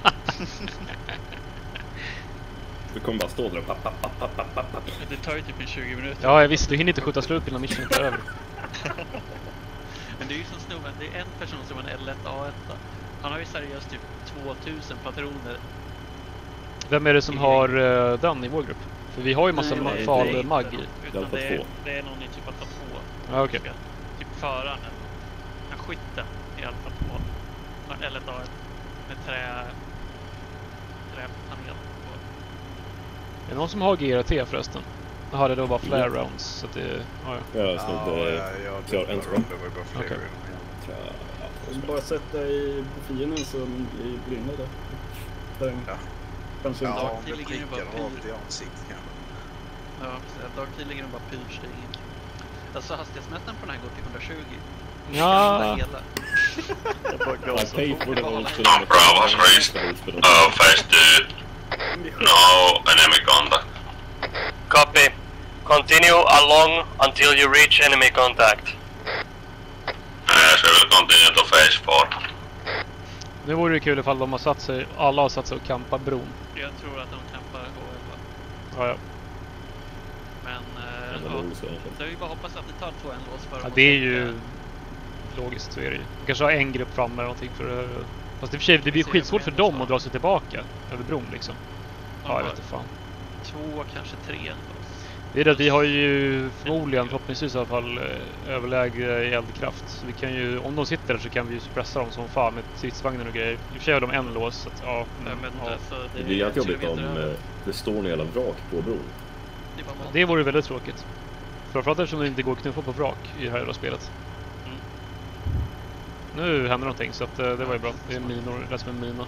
S13: Du kommer bara stå där och papp, papp, papp, papp, papp, papp, papp.
S11: Det tar ju typ en tjugo minuter.
S3: Ja, jag visste. Du hinner inte skjuta slut innan mission är över.
S7: Men det är ju som snubben, det är en person som har en L ett A ett. Han har ju seriöst typ tvåtusen patroner.
S3: Vem är det som har uh, den i vår grupp? För vi har ju massa
S11: Nej,
S3: farlig mag.
S11: Utan det är, det är någon i typ alfa två.
S3: Ja, okej.
S11: Okay. Typ föraren eller något. En skytten i alfa två. Eller då med trä... träpanel på.
S3: Är det någon som har G R T förresten? Jag hade då bara flare rounds så att det... Ja, ja.
S13: Jag snodde... klar en tror jag.
S3: Okej.
S15: Om du bara sätter i fienden så brinner det.
S17: Ja.
S15: Kanske inte.
S17: Ja, om det prickar rakt i ansiktet kanske.
S7: Ja, precis. Dark ligger bara pyrs, det är inget. Alltså hastighetsmätaren på den här går till hundratjugo.
S3: Ja.
S7: Hela.
S18: I paid for the whole thing. Bravo has raised uh, phase two. No enemy contact.
S14: Copy. Continue along until you reach enemy contact.
S18: Yes, we will continue to phase four.
S3: Nu vore det kul ifall de har satt sig, alla har satt sig och kampar bron.
S11: Jag tror att de kampar H elva.
S3: Ja, ja.
S11: Men eh, ja, så vi bara hoppas att det tar två en lås för
S3: Ja,
S11: dem.
S3: det är ju logiskt, så är det ju. Vi kanske har en grupp framme eller någonting för det. Fast det, för sig, det blir skitsvårt för dem att dra sig tillbaka över bron liksom. Ja, jag vet inte fan.
S7: Två, kanske tre ändå.
S3: Det är det att vi har ju förmodligen, förhoppningsvis i alla fall, överläge i eldkraft. Så vi kan ju, om de sitter där så kan vi ju pressa dem som fan med stridsvagnen och grejer. I och för sig har de en lås, så att, ja.
S11: Men, men,
S3: ja.
S11: alltså, det,
S13: Det blir jättejobbigt om eh, det står en jävla vrak på bron.
S11: Det,
S3: Ja, det vore väldigt tråkigt. Framförallt eftersom det inte går att knuffa på vrak i det här jävla spelet.
S11: Mm.
S3: Nu händer någonting, så att, det var ju bra. Det är minor, det är som en mina.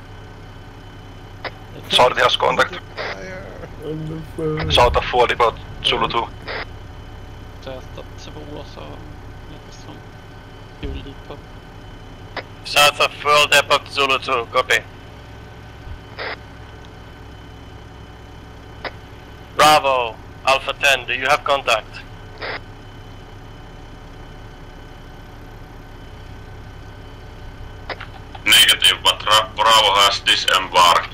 S5: Sorry, deras contact. South of four, about Zulu two.
S7: Zeta två så lite som guldipop.
S14: South of fuel depot Zulu two, copy. Bravo, Alpha ten, do you have contact?
S18: Negative, but Bravo has disembarked.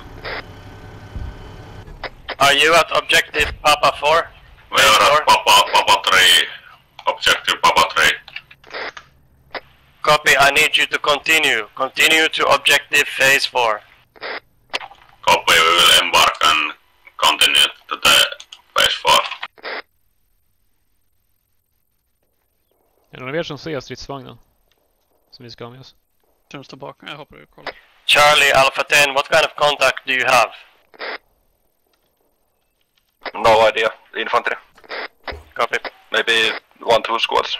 S14: Are you at objective Papa four?
S18: We are at Papa, Papa three. Objective Papa three.
S14: Copy, I need you to continue. Continue to objective phase four.
S18: Copy, we will embark and continue to the phase four.
S3: Är det någon av er som ser stridsvagnen? Som vi ska ha med oss?
S7: Känns det bakom? Jag hoppar och kollar.
S14: Charlie, Alpha ten, what kind of contact do you have?
S5: No idea. Infantry.
S14: Copy.
S5: Maybe one, two squads.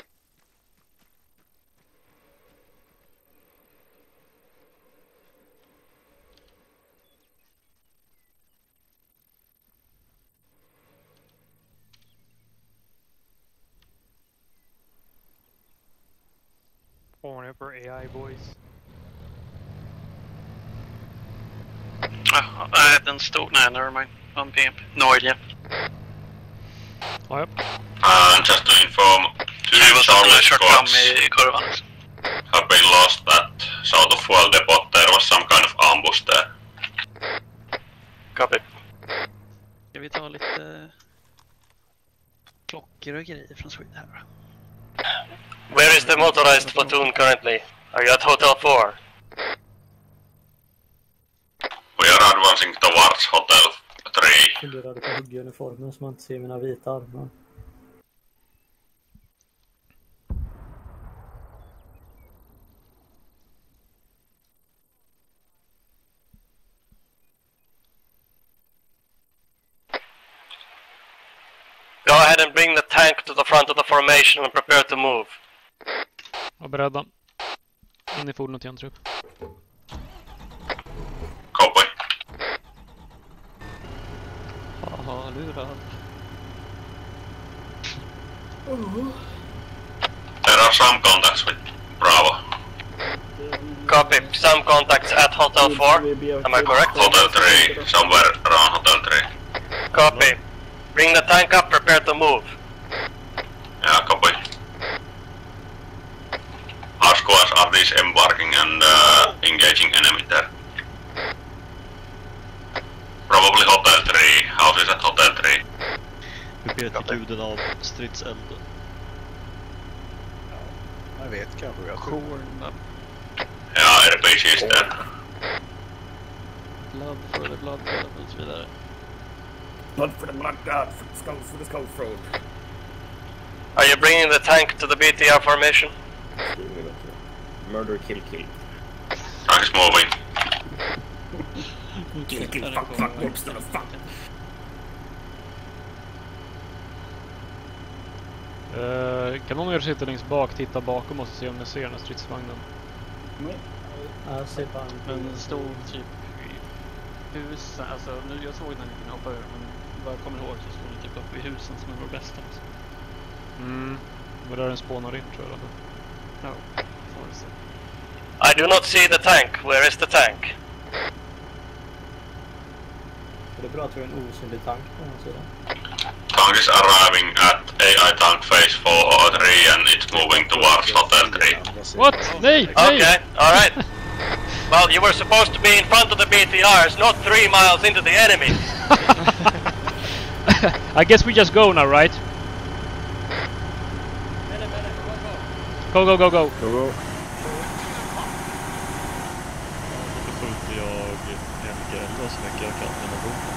S11: Pulling up our A I boys.
S7: Ja, nej, den stod... Nej, nevermind. one P M. No idea.
S3: Ja, ja.
S18: And just to inform, two Charlie squads
S7: i kurvan.
S18: have been lost at south of fuel depot. There was some kind of ambush there.
S14: Copy.
S7: Ska vi ta lite klockor och grejer från Sweden här?
S14: Where is the motorized platoon currently? Are you at Hotel four?
S18: We are advancing towards Hotel three.
S8: Jag funderade på hugguniformen så man inte ser mina vita armar.
S14: Go ahead and bring the tank to the front of the formation and prepare to move.
S3: Var beredda. In i fordonet igen, trupp.
S18: Copy.
S7: Haha, lurad.
S18: There are some contacts with Bravo.
S14: Copy. Some contacts at Hotel four. Am I correct?
S18: Hotel three, somewhere around Hotel three.
S14: Copy. Bring the tank up, prepare to move.
S18: Yeah, copy. Our squads are disembarking and uh, engaging enemy there. Probably Hotel three. Houses at Hotel three.
S9: Vi ber till guden av stridselden.
S17: Jag vet kanske jag
S7: Korn.
S18: Ja, R P G is there.
S7: Blood for the blood och så vidare.
S15: Blood for the blood god, for the skull for the skull throat.
S14: Are you bringing the tank to the B T R formation?
S13: Murder, kill, kill.
S18: Tank is moving.
S15: Kill, kill, fuck, fuck, mobster, fuck.
S3: Uh, kan någon av er sitta längst bak, titta bakom oss och se om ni ser den här stridsvagnen?
S8: Nej. Jag ser bara en...
S11: Men den stod typ i husen, alltså nu, jag såg den inte hoppa över, men vad jag kommer ihåg så stod den typ uppe i husen som är vår bästa.
S3: Mm, var där den spånar in tror jag.
S11: Ja, får vi se.
S14: I do not see the tank. Where is the tank?
S8: Det är bra att vi har en osynlig tank på den här sidan.
S18: Tank is arriving at A I tank phase four or three and it's moving towards hotel three.
S3: What? Nej, nej!
S14: Okay, alright. Well, you were supposed to be in front of the B T Rs, not three miles into the enemy.
S3: I guess we just go now, right? Go, go, go, go.
S13: Go, go.
S9: Då skjuter jag M G elva så mycket jag kan med en bok.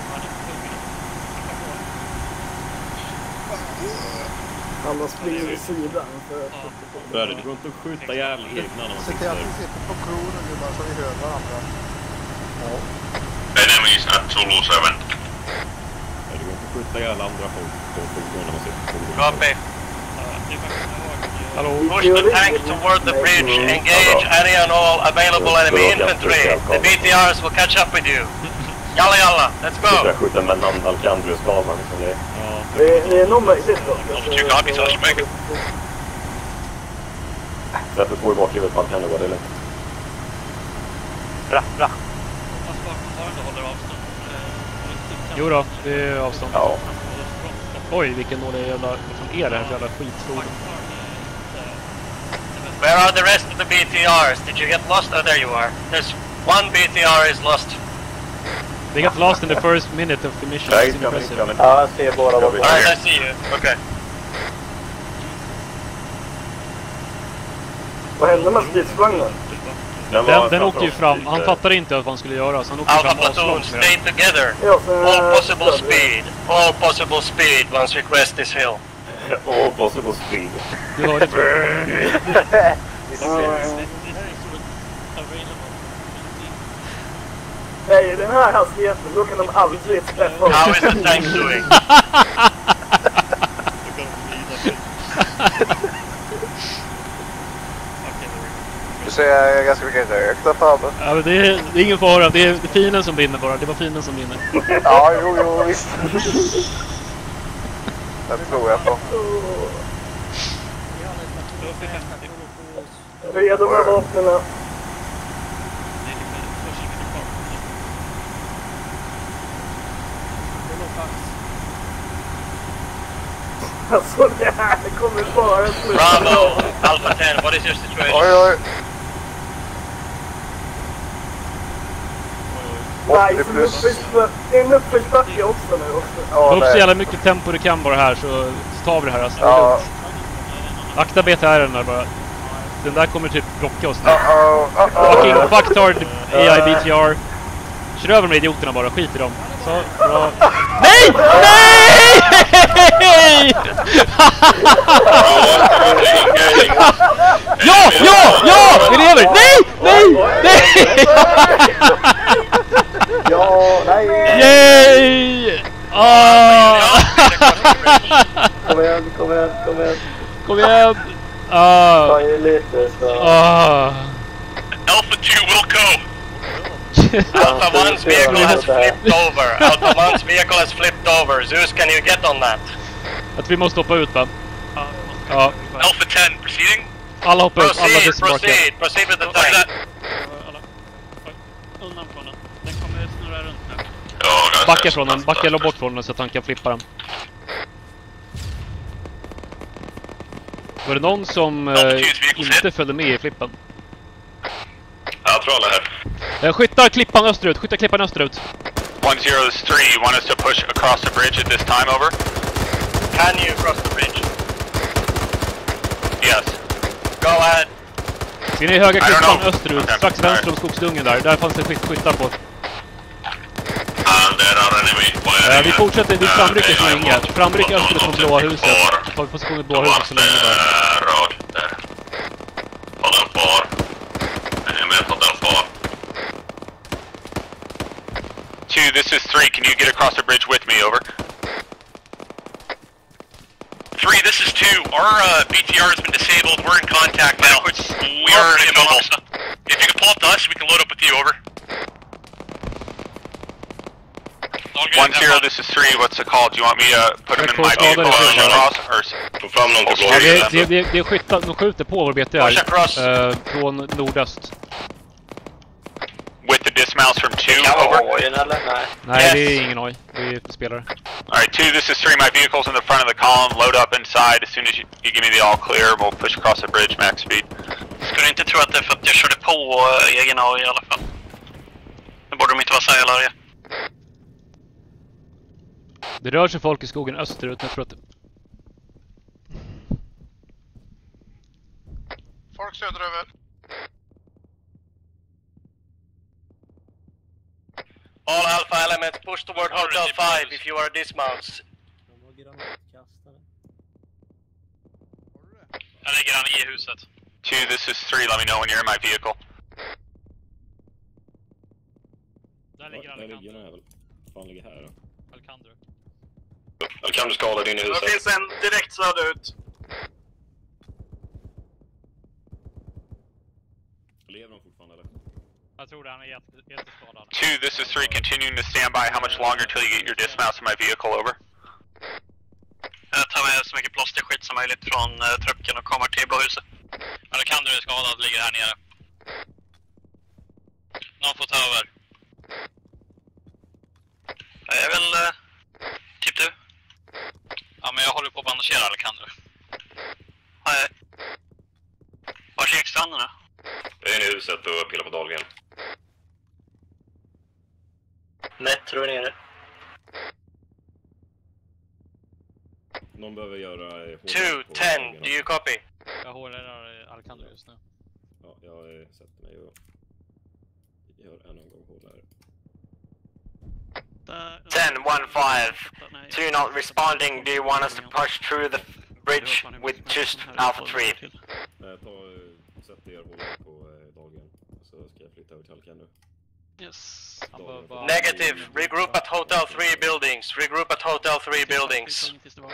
S15: Alla springer i sidan för...
S13: Bröder, det går inte att skjuta ihjäl egna när man
S19: Se till att vi sitter på kronen nu bara så vi hör varandra.
S13: Ja.
S18: Enemies at Zulu seven.
S13: Det går inte att skjuta ihjäl andra folk på fordon när man sitter på fordon.
S14: Copy.
S3: Hello.
S14: Push the tank toward the bridge. Engage any and all available enemy infantry. The B T Rs will catch up with you. Yalla yalla, let's go!
S13: Jag skjuter med en annan Alcandrius-banan liksom det.
S15: Det är nog möjligt då.
S18: Two copies, Sergeant Baker.
S13: Sätter två i baklivet på Alcandrius, det är lugnt.
S14: Bra, bra.
S11: Hoppas fortfarande håller avstånd.
S3: Jo då, det är avstånd.
S13: Ja.
S3: Oj, vilken dålig jävla... Vad fan är det här för jävla skitfordon?
S14: Where are the rest of the B T Rs? Did you get lost? Oh, there you are. There's one B T R is lost.
S3: They got lost in the first minute of the mission.
S13: Nej,
S3: It's
S13: kan vi,
S3: impressive.
S13: kan vi.
S6: Ja, jag ser båda bakom.
S14: Alright, I see you. Okay.
S15: Vad hände med stridsvagnen?
S3: Den, den åkte ju fram. Han fattade inte vad han skulle göra, så han åkte
S14: Alpha
S3: fram
S14: Platoon,
S3: aslångt med
S14: stay
S3: den.
S14: together. All possible speed. All possible speed once we crest this hill.
S13: All possible speed.
S3: Du hörde tror jag.
S15: Nej, den här hastigheten, då kan de aldrig träffa oss.
S14: How is the tank doing?
S19: Du ser ganska mycket rökt där framme.
S3: Ja, men det är, det är ingen fara. Det är, det är finen som vinner bara. Det var finen som vinner.
S19: Ja, jo, jo, visst. Det tror jag på.
S15: Redo med vapnen. Alltså det här kommer bara sluta.
S14: Bravo, Alpha ten, what is your situation?
S19: Oj, oj.
S15: Nej, det är en uppförsbacke också nu också.
S3: Ta upp så jävla mycket tempo du kan bara här så tar vi det här alltså.
S19: Ja.
S3: Akta B T R:en där bara. Den där kommer typ rocka oss nu.
S19: Uh-oh, uh-oh.
S3: Fucking fucktard A I B T R. Kör över med idioterna bara, skit i dem. Så, bra. Nej! Nej! Ja! Ja! Ja! Vi lever! Nej! Nej! Nej!
S15: Ja, nej!
S3: Yay! Ah!
S15: Kom igen, kom igen, kom igen.
S3: Kom igen! Ah!
S15: Ta i lite så.
S3: Ah!
S18: Alpha two will go!
S14: Alpha one's vehicle has flipped over. Alpha one's vehicle has flipped over. Zeus, can you get on that?
S3: Att vi måste hoppa ut va? Ja.
S18: Alpha ten, proceeding?
S3: Alla hoppar ut, alla
S14: Proceed,
S3: tillbaka.
S14: proceed, proceed with the tank.
S11: Undan från den. Den kommer snurra runt nu.
S3: Backa från den, backa eller bort från den så att han kan flippa den. Var det någon som eh, inte följde med i flippen?
S18: Jag tror alla här.
S3: Eh, skyttar klippan österut, skyttar klippan österut.
S18: one zero three, you want us to push across the bridge at this time, over?
S14: Can you cross the bridge?
S18: Yes.
S14: Go ahead.
S3: Ser ni höga klippan österut, strax vänster om skogsdungen där. Där fanns det skytt, skyttar på.
S18: And there are enemy,
S3: Uh, vi fortsätter, vi framrycker så länge. Framryck öster från blåa huset. Tar vi position i blåa huset så länge där.
S18: Rad där. Hotel four. I'm at Hotel four.
S20: Two, this is three. Can you get across the bridge with me? Over.
S5: Three, this is two. Our uh, B T R has been disabled. We're in contact now. We are immobile. If you can pull up to us, we can load up with you. Over.
S20: One zero, this is three. What's the call? Do you want me to put him in my vehicle and across? Or...
S3: Ja, det, det, det, det är skyttar, de skjuter på vår B T R uh, från nordöst.
S20: With the dismounts from two, over?
S3: Nej, yes. Det är ingen oj. Vi är spelare.
S20: Alright, two, this is three. My vehicle's in the front of the column. Load up inside. As soon as you, you give me the all clear, we'll push across the bridge, max speed.
S5: Skulle inte tro att det är för att jag körde på uh, egen A I i alla fall. Det borde de inte vara så jävla arga.
S3: Det rör sig folk i skogen österut, men jag tror att...
S21: Folk söderöver.
S14: All Alpha elements push toward Hotel five if you are dismounts.
S5: Jag lägger han i huset.
S20: Two, this is three. Let me know when you're in my vehicle.
S11: Där ligger
S13: han. Där ligger den här väl. Fan ligger här då.
S11: Alcandro.
S13: Alcandro skadad in i huset.
S21: Det finns en direkt söderut.
S13: Lever de fortfarande eller?
S11: Jag tror det, han är jätte, jätteskadad.
S20: Two, this is three. Continuing to stand by. How much longer till you get your dismounts in my vehicle? Over.
S5: Jag tar med så mycket plåster skit som möjligt från uh, trucken och kommer till blåhuset. Alcandro är skadad, ligger här nere. Någon får ta över. Jag är väl uh, typ du. Ja, men jag håller på att bandagera Alcandro. Nej. Var är ekstranden?
S13: Jag är inne i huset och pillar på Dahlgren.
S14: Metro är nere.
S13: Någon behöver göra...
S14: two, ten, do you copy?
S11: Jag håller Alcandro just nu.
S13: Ja, jag sätter mig och gör en omgång hårdare.
S14: ten, one, five. two not responding. Do you want us to push through the bridge with just Alpha three?
S13: Ta, sätt er hårdare på Dahlgren. Så ska jag flytta över till Alcandro.
S11: Yes.
S14: Negative. Regroup at Hotel three buildings. Regroup at Hotel three buildings.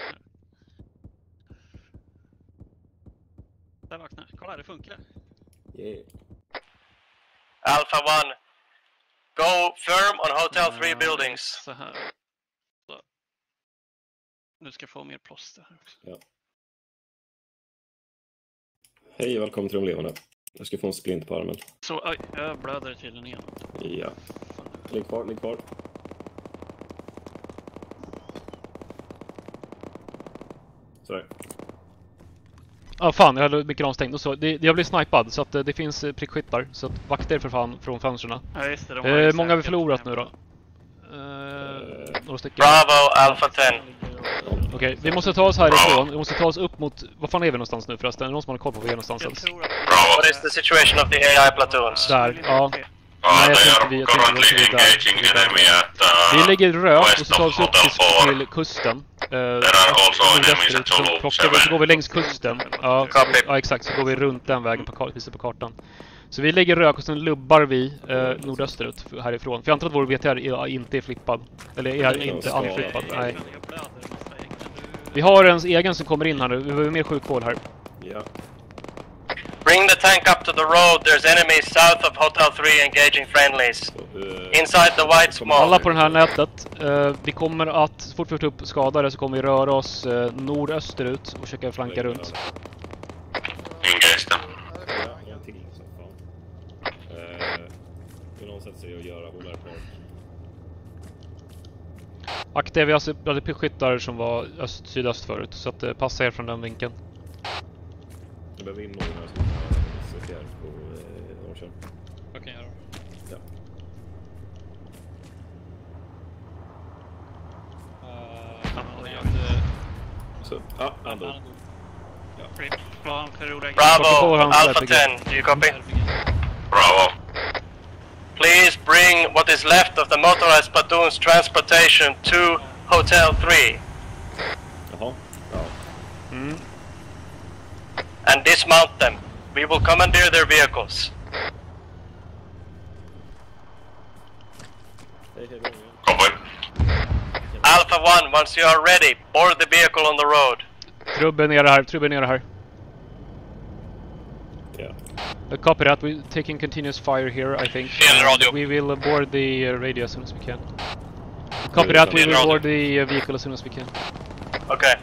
S11: Där vaknar. Kolla, det funkar.
S13: Yeah.
S14: Alpha one. Go firm on Hotel three buildings.
S11: Så här. Så. Nu ska jag få mer plåster här också.
S13: Ja. Hej, välkommen till de levande. Jag ska få en splint på armen.
S11: Så, oj, jag blöder till den igen.
S13: Ja. Ligg kvar, ligg kvar. Sådär.
S3: Ja, ah, fan, jag hade mycket avstängt och så. Det, jag blev snipad så att det finns prickskyttar. Så att vakta er för fan från fönstren.
S11: Ja, just det, de
S3: eh, många har vi förlorat nu då. Eh, några stycken.
S14: Bravo, Alpha ten.
S3: Okej, okay, vi måste ta oss härifrån. Vi måste ta oss upp mot... Vad fan är vi någonstans nu förresten? Är det någon som har koll på var vi är någonstans ens?
S14: What is the situation of the A I platoons?
S3: Där, ja.
S18: Nej, jag tror inte vi... Jag tror inte vi där.
S3: Vi ligger rökt och så tar vi oss upp till, till kusten. Uh, så går vi längs kusten. Ja, så, ja, exakt. Så går vi runt den vägen på, på kartan. Så vi lägger rök och sen lubbar vi eh, nordösterut härifrån. För jag antar att vår B T R är, inte är flippad. Eller är inte unflippad. Nej. Vi har en egen som kommer in här nu. Vi behöver mer sjukvård här.
S13: Ja.
S14: Bring the tank up to the road. There's enemies south of Hotel three engaging friendlies. Inside the white smoke.
S3: Alla på det här nätet. Uh, vi kommer att, så fort vi får upp skadade så kommer vi röra oss uh, nordösterut och försöka flanka runt.
S18: Engage them.
S13: På något sätt sig att göra hårdare på.
S3: Akta, vi hade skyttar som var öst, sydöst förut. Så att uh, passa er från den vinkeln.
S13: Jag behöver in några som har C T R på eh, Norrköping.
S11: Okej, okay, ja.
S13: Ja.
S11: Uh, jag inte...
S13: Så, ja, han dog.
S11: Ja. Vad han för
S14: Bravo, Alpha ten, do you copy?
S18: Bravo.
S14: please bring what is left of the motorized platoon's transportation to Hotel three.
S13: Jaha, ja.
S3: Mm.
S14: And dismount them. We will commandeer their vehicles.
S18: Copy.
S14: Alpha one, once you are ready, board the vehicle on the road.
S3: Trubb är nere här, Trubb är nere här.
S13: Yeah.
S3: Uh, copy that, we're taking continuous fire here, I think.
S20: Fel radio.
S3: We will uh, board the uh, radio as soon as we can. Copy that, we will board the uh, vehicle as soon as we can.
S14: Okay.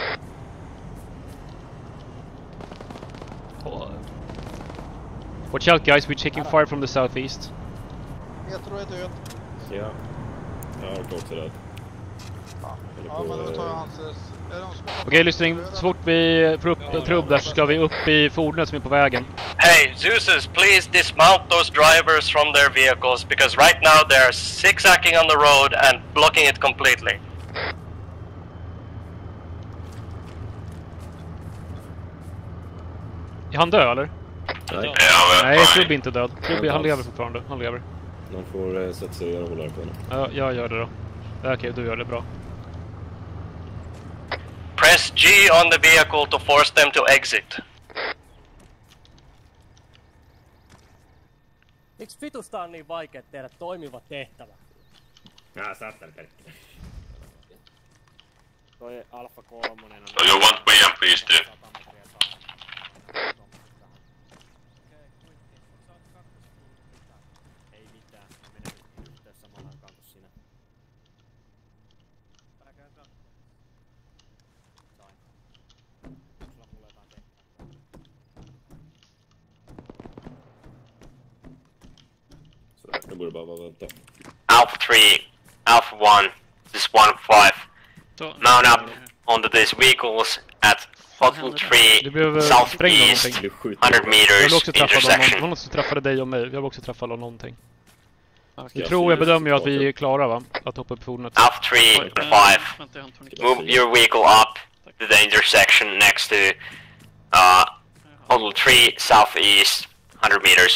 S3: Oh. Watch out guys, we're taking fire from the southeast.
S4: Jag tror jag är död.
S13: Ja. Jag har också död.
S4: Ja, men då tar jag hans...
S3: Okej, okay, lyssning. Så fort vi får upp trubb där så ska vi upp i fordonet som är på vägen.
S14: Hey, Zeus, please dismount those drivers from their vehicles because right now there are six acting on the road and blocking it completely.
S3: Är han död eller?
S13: Nej.
S3: Nej, Trubb är inte död. Trubb, han lever fortfarande. Han lever.
S13: Man får uh, sätta sig och göra hållare på henne.
S3: Ja, jag gör det då. Okej, okay, du gör det bra.
S14: Press G on the vehicle to force them to exit.
S1: Miksi vitusta on niin vaikea tehdä toimiva tehtävä?
S13: Nää saattaa perkele.
S2: Toi Alfa kolmonen on...
S18: So you want B M Ps too?
S2: Ei mitään, mä menen yhteen samalla aikaan kuin sinä. Sain. Sulla mulle jotain tehtävää.
S13: Så jag borde bara vänta.
S22: Alpha three, Alpha one, this is one five. Mount up onto these vehicles at Hotel three, southeast, one hundred meters intersection.
S3: Någon som träffade dig och mig. Vi har också träffat någonting. Jag tror jag bedömer ju att vi är klara va? Att hoppa upp i fordonet.
S22: Alpha three and five, move your vehicle up to the intersection next to uh, Hotel three, southeast, one hundred meters.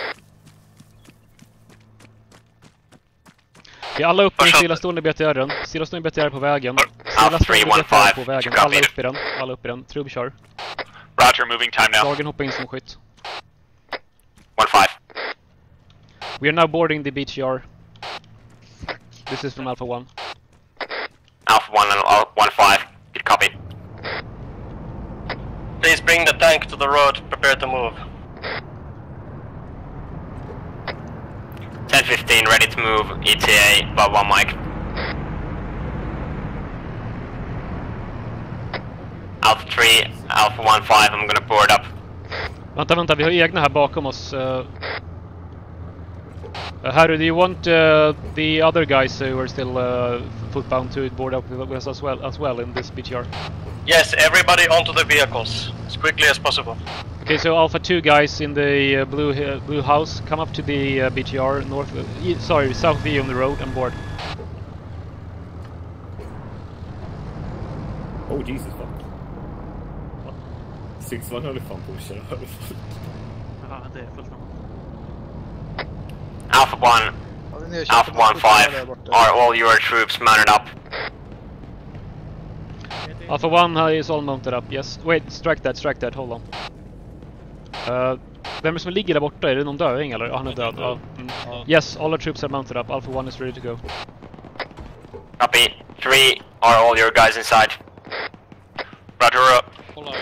S3: Vi alla upp i den stillastående B T R:en. Stillastående B T R på vägen. Stillastående B T R på vägen. Alla upp i den. Alla upp i den. Trubb kör.
S20: Roger, moving time now.
S3: Dagen hoppar in som skytt.
S22: one five.
S3: We are now boarding the B T R. This is from Alpha one.
S22: Alpha one and uh, one five. Good copy.
S14: Please bring the tank to the road. Prepare to move.
S22: ten fifteen, ready to move, E T A, above one mic. Alpha three, Alpha one five, I'm gonna board up.
S3: Vänta, vänta, vi har egna här bakom oss. Uh, Harry, do you want uh, the other guys who are still uh, footbound to board up with us as well, as well in this B T R?
S14: Yes, everybody onto the vehicles, as quickly as possible.
S3: Okay, so Alpha two guys in the uh, blue uh, blue house, come up to the uh, B T R, north, uh, e sorry, south V on the road and board.
S13: Oh Jesus fuck. Six one höll fan på att köra över folk.
S11: Ja, det är fullt.
S22: Alpha one, Alpha one five, are all your troops mounted up?
S3: Alpha one is all mounted up, yes. Wait, strike that, strike that, hold on. Uh, vem är det som ligger där borta? Är det någon döing eller? Ja, han är död. Ja. Mm. Yes, all our troops are mounted up. Alpha one is ready to go.
S22: Copy. Three, are all your guys inside?
S20: Roger up.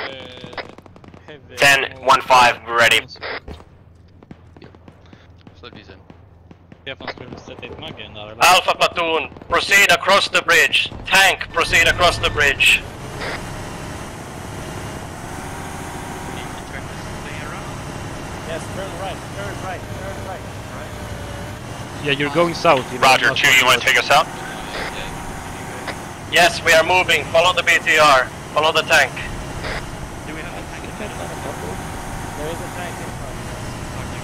S22: Ten, one five, we're ready.
S14: Alpha platoon, proceed across the bridge. Tank, proceed across the bridge.
S1: Yes, turn right, turn right, turn right. Right.
S3: Yeah, you're going south. You know,
S20: Roger, two, you want to take us out?
S14: Yes, we are moving. Follow the B T R. Follow the tank.
S11: Do we have a tank?
S1: There is a tank in front of us.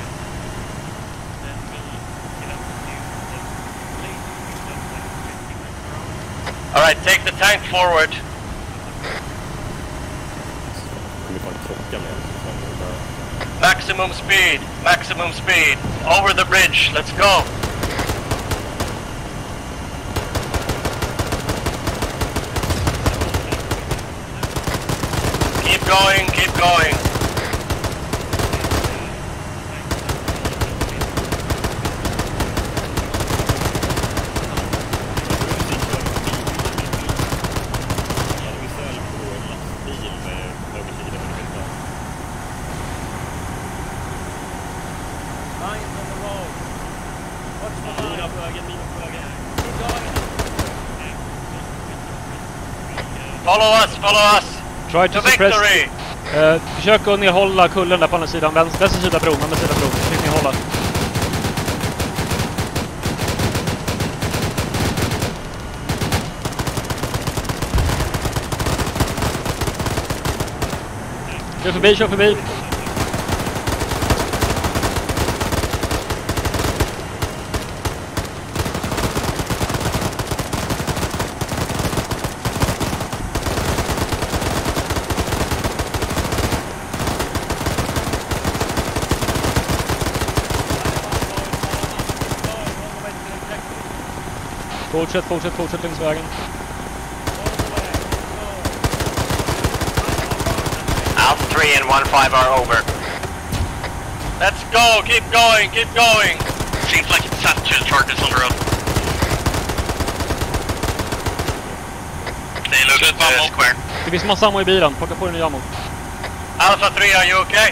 S14: Alright, take the tank forward. Max maximum speed, maximum speed. Over the bridge, let's go. Keep going, keep going. Follow us, follow us!
S3: Try to, to suppress. Uh, försök att nedhålla kullen där på andra sidan. Vänster, vänster sida bron, andra sidan bron. Försök nedhålla. Kör förbi, kör förbi. Fortsätt, fortsätt, fortsätt längs vägen.
S14: Alpha three and one five are over. Let's go, keep going, keep going. Seems like it's set two charges on the road. They look at the square.
S3: Det finns massa ammo i bilen, plocka på den nya ammo.
S14: Alpha three, are you okay?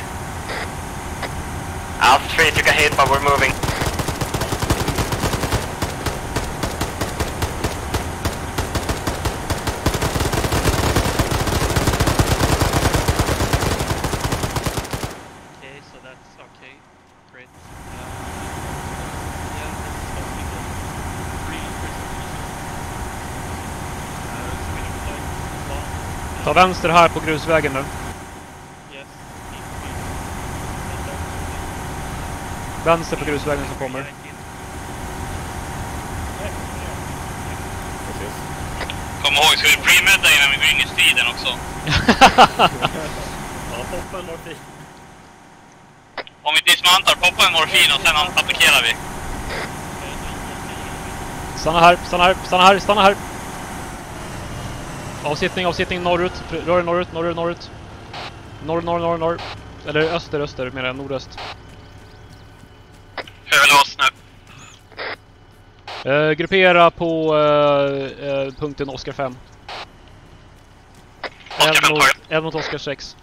S14: Alpha three took a hit but we're moving.
S3: Ta vänster här på grusvägen nu. Vänster på grusvägen som kommer.
S20: Kom ihåg, ska vi pre-medda innan vi går in i striden också?
S2: Ja, poppa en morfin.
S20: Om vi dismantar, poppa en morfin och sen attackerar vi.
S3: Stanna här, stanna här, stanna här, stanna här. Avsittning, avsittning norrut. Rör norrut, norrut, norrut. Norr, norr, norr, norr. Eller öster, öster menar jag, nordöst.
S20: Över oss nu.
S3: Uh, gruppera på uh, uh, punkten Oscar fem. Eld mot, eld mot Oscar sex.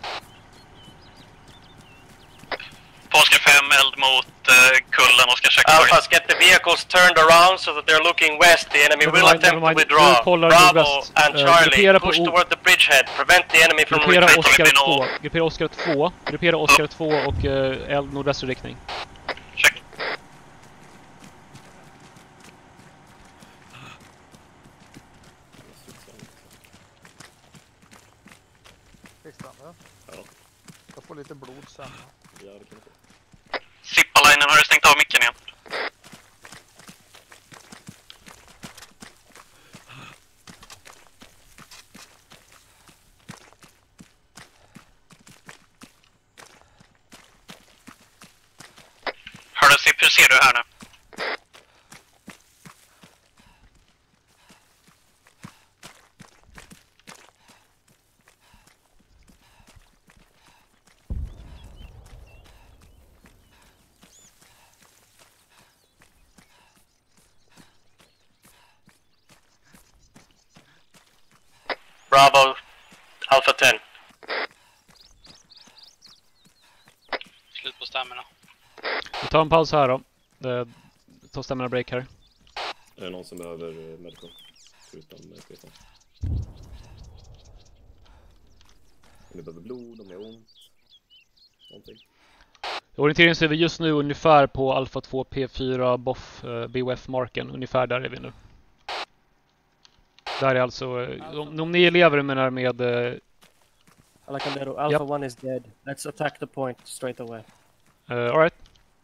S20: På Oscar fem, eld mot uh, kullen, Oscar sex.
S14: Alphas, get the vehicles turned around so that they're looking west. The enemy
S3: never
S14: will
S3: mind,
S14: attempt to withdraw. Bravo and Charlie, uh, push toward the bridgehead. Prevent the enemy from
S3: gruppera
S14: retreating.
S3: Oscar två. Gruppera Oscar två. Gruppera Oscar två och uh, eld nordvästlig riktning.
S20: Check.
S4: Fixande. Ja. Jag får lite blod sen.
S2: Ja, det kan du få.
S20: Zippalinen, har du stängt av micken igen? Hör du, hur ser du här nu?
S14: Bravo, Alpha ten.
S20: Slut på stämmorna.
S3: Vi tar en paus här då. Ta stämmorna break här.
S13: Är det någon som behöver medical? Förutom Peter. Om ni behöver blod, om ni har ont. Någonting.
S3: Orienteringsöver just nu ungefär på Alpha två P fyra B O F, B O F-marken. Ungefär där är vi nu. Där är alltså, om, om ni elever menar med... Uh,
S1: Alacandero, Alpha yep. one is dead. Let's attack the point straight away.
S3: Uh, Alright.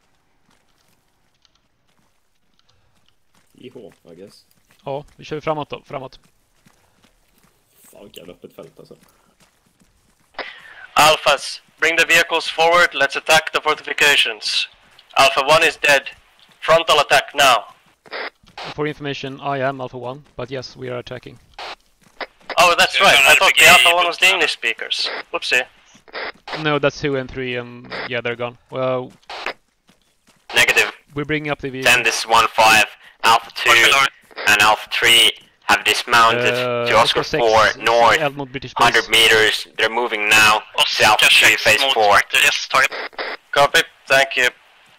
S13: I H, I guess.
S3: Ja, vi kör framåt då, framåt.
S13: Fan, vilka öppet fält alltså.
S14: Alphas, bring the vehicles forward, let's attack the fortifications. Alpha one is dead. Frontal attack now.
S3: For information, I am Alpha one, but yes, we are attacking.
S14: Oh, that's right. I thought the Alpha one was the English speakers. Whoopsie.
S3: No, that's two and three, and yeah, they're gone. Well,
S22: Negative.
S3: we're bringing up the vehicle.
S22: Then this one five, Alpha two and Alpha three have dismounted
S3: Uh,
S22: to Oscar
S3: Oscar
S22: four
S3: six,
S22: north,
S3: Elmwood, British
S22: one hundred
S3: base.
S22: meters. They're moving now to Alpha three phase four.
S21: Yes, target.
S14: Copy. Thank you.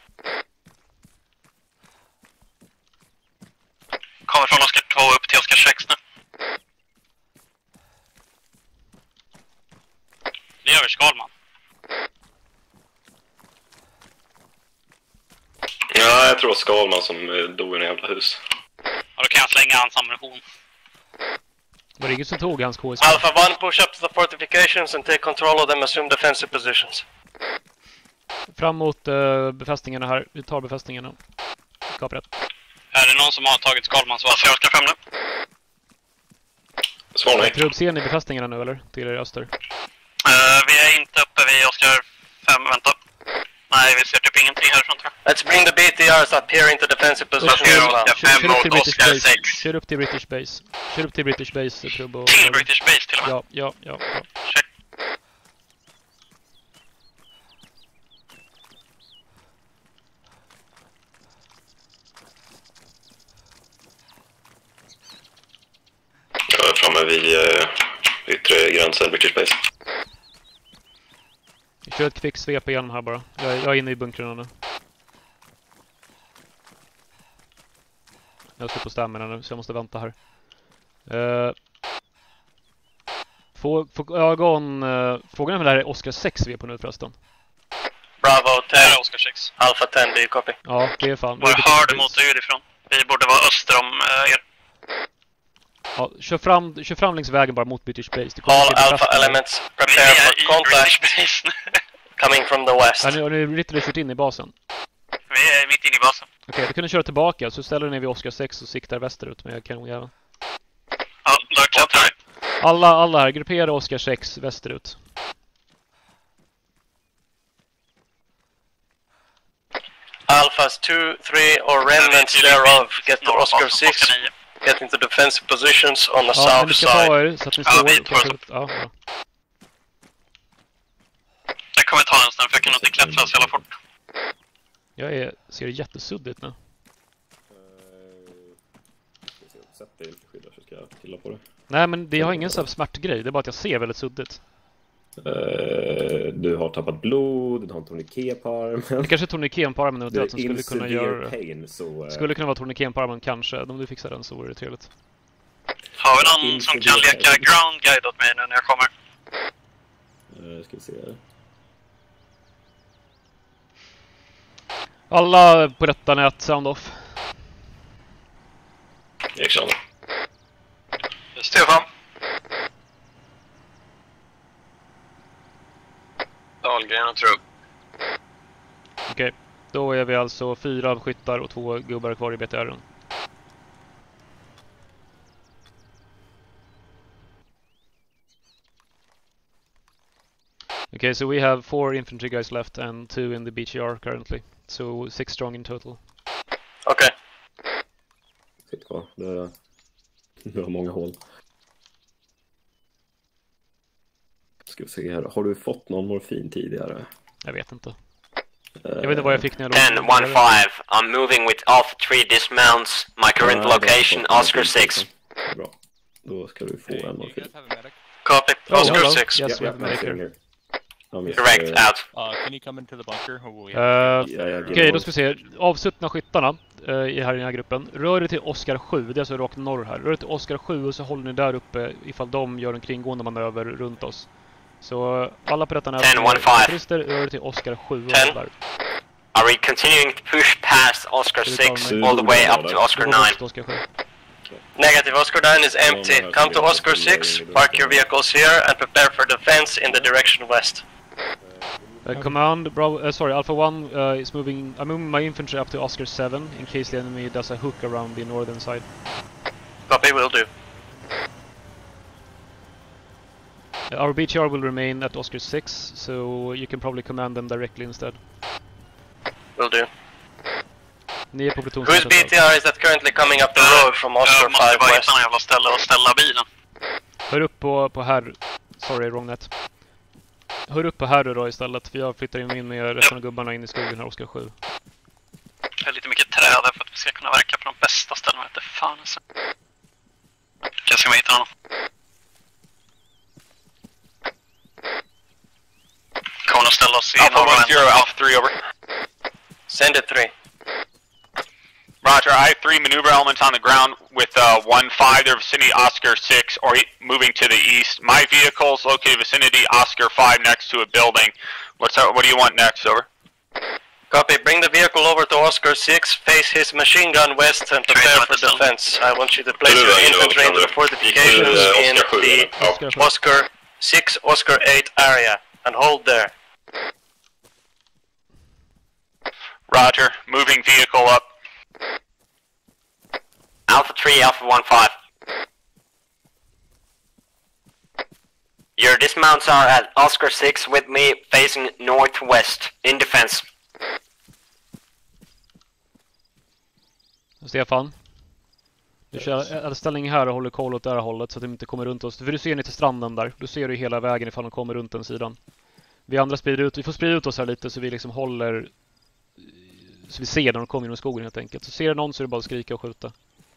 S21: Kommer från Oscar två upp till Oscar sex nu. Det gör vi, Skalman.
S13: Ja, jag tror Skalman som dog i en jävla hus.
S21: Ja, då kan jag slänga hans ammunition.
S3: Var det ingen som tog hans K S P?
S14: Alpha one, push up to the fortifications and take control of them, assume defensive positions.
S3: Fram mot uh, befästningarna här. Vi tar befästningarna. Kapret.
S21: Är det någon som har tagit Skalmans vapen? Jag ska fram nu.
S13: Svarning.
S3: Trupp, ser ni befästningarna nu eller? Till er öster?
S21: Uh, vi är inte uppe vid Oscar fem, vänta. Nej, vi ser typ ingenting härifrån tror jag.
S14: Let's bring the B T Rs up here into defensive positions.
S21: Oscar fem
S3: Kör upp till
S21: mot
S3: British
S21: Oscar
S3: base.
S21: sex.
S3: Kör upp till British base. Kör upp till British base, Trubb. och-
S21: Till British base till och med?
S3: Ja, ja, ja. ja.
S21: Check.
S13: Jag är framme vid uh, yttre gränsen, British Base.
S3: Vi kör ett kvick svep igenom här bara. Jag, jag är inne i bunkrarna nu. Jag står på stämmorna nu så jag måste vänta här. Uh, få, få ögon... Uh, frågan är väl det här är Oscar sex vi är på nu förresten.
S14: Bravo,
S21: Det här är
S14: ten.
S21: Oscar sex.
S14: Alpha ten, do you copy?
S3: Ja, det är fan.
S21: Var hör du mot er ifrån? Vi borde vara öster om uh, er.
S3: Ja, kör fram, kör fram längs vägen bara mot British base. Det kommer
S14: All
S3: till
S14: Alpha
S3: befästningar.
S14: elements, prepare for contact coming from the west.
S3: Ja, nu har ni literally kört in i basen.
S21: Vi är mitt inne i basen.
S3: Okej, okay, då kan ni köra tillbaka så ställer ni vid Oscar sex och siktar västerut med kanonjäveln.
S21: Ja, då klättrar vi.
S3: Alla, alla här, gruppera Oscar sex västerut.
S14: Alphas two, three or remnants thereof get to Oscar six. Get into defensive positions on the
S3: Ja, men
S14: south
S3: ni ska
S14: side.
S3: ta er så att ni
S21: Ja,
S3: står...
S21: vi
S3: kanske,
S21: tar
S3: ja, bra.
S21: Jag kommer ta en stund för jag kan inte klättra så jävla fort.
S3: Jag är, ser jättesuddigt nu.
S13: Sätt dig lite skyddar så ska jag killa på det.
S3: Nej, men det har ingen sån här smärtgrej. Det är bara att jag ser väldigt suddigt.
S13: Uh, du har tappat blod, du har en tourniquet på armen.
S3: Det kanske är tourniqueten på armen eventuellt som
S13: Det är
S3: skulle kunna
S13: in severe
S3: göra...
S13: pain, så, uh,
S3: Skulle kunna vara tourniqueten på armen kanske. Om du fixar den så vore det trevligt.
S21: Har vi någon som kan leka ground guide åt mig nu när jag kommer?
S13: Uh, ska vi se här.
S3: Alla på rätta nät, sound off.
S13: Eriksson.
S21: Stefan. Dahlgren och Trupp.
S3: Okej, okay. Då är vi alltså fyra skyttar och två gubbar kvar i B T R:en. Okay, so we have four infantry guys left and two in the B T R currently. So six strong in total.
S14: Okay.
S13: Sitt kvar. Det, det har många hål. Ska vi se här. Har du fått någon morfin tidigare?
S3: Jag vet inte. Jag vet inte vad jag fick när jag
S22: ten one five, I'm moving with Alpha three dismounts. My current
S13: Ja,
S22: location,
S13: bra.
S22: Oscar six.
S13: Bra. Då ska du få en morfin.
S14: Copy.
S3: Oh,
S14: Oscar
S3: hello.
S14: six.
S3: Yes, we
S13: Yeah,
S3: have a medic
S13: yeah,
S3: here.
S22: Correct, out.
S10: Uh, can you come into the bunker? Or will we
S3: Uh,
S10: have
S3: Okej, okay, då ska vi se. Avsuttna skyttarna uh, i här i den här gruppen. Rör er till Oscar sju, det är alltså rakt norr här. Rör er till Oscar sju och så håller ni där uppe ifall de gör en kringgående manöver runt oss. Så uh, alla på detta nät.
S22: ten one five.
S3: Rör er till Oscar sju och
S22: ten.
S3: där.
S22: Are we continuing to push past Oscar six all the way up to Oscar nine?
S3: Oscar sju.
S14: Negative, Oscar nine is empty. Come to Oscar six, park your vehicles here and prepare for defense in the direction west.
S3: Uh, command, Bravo, uh, sorry, Alpha one uh, is moving, I'm moving my infantry up to Oscar seven in case the enemy does a hook around the northern side.
S14: Copy, will do.
S3: Uh, our B T R will remain at Oscar six, so you can probably command them directly instead.
S14: Will do.
S3: Ni är på Platoon.
S14: Whose B T R is that currently coming up the road from Oscar five
S21: bara
S14: west?
S21: hitta en jävla ställe och ställa bilen.
S3: Hör upp på, på här. Sorry, wrong net. Hör upp på här då istället, för jag flyttar in med resten av gubbarna in i skogen här, Oscar sju.
S21: Det är lite mycket träd där för att vi ska kunna verka på de bästa ställena. Inte fan alltså. Jag ska hitta honom. Kommer att ställa oss i
S20: Alpha one zero, Alpha three over.
S14: Send it three.
S20: Roger, I have three maneuver elements on the ground with uh, one five, their vicinity Oscar six, or e moving to the east. My vehicle's located vicinity Oscar five next to a building. What's that, what do you want next, over?
S14: Copy, bring the vehicle over to Oscar six, face his machine gun west and prepare for defense. I want you to place your infantry into the fortifications in the Oscar six, Oscar eight area, and hold there.
S20: Roger, moving vehicle up.
S22: Alpha three, Alpha one five. Your dismounts are at Oscar six with me facing northwest, in defense.
S3: Stefan, du kör ställning här och håller koll åt det här hållet så att de inte kommer runt oss. För du ser ner till stranden där, du ser du hela vägen ifall de kommer runt den sidan. Vi andra sprider ut, vi får sprida ut oss här lite så vi liksom håller, så vi ser när de kommer genom skogen helt enkelt. Så ser du någon så är det bara att skrika och skjuta.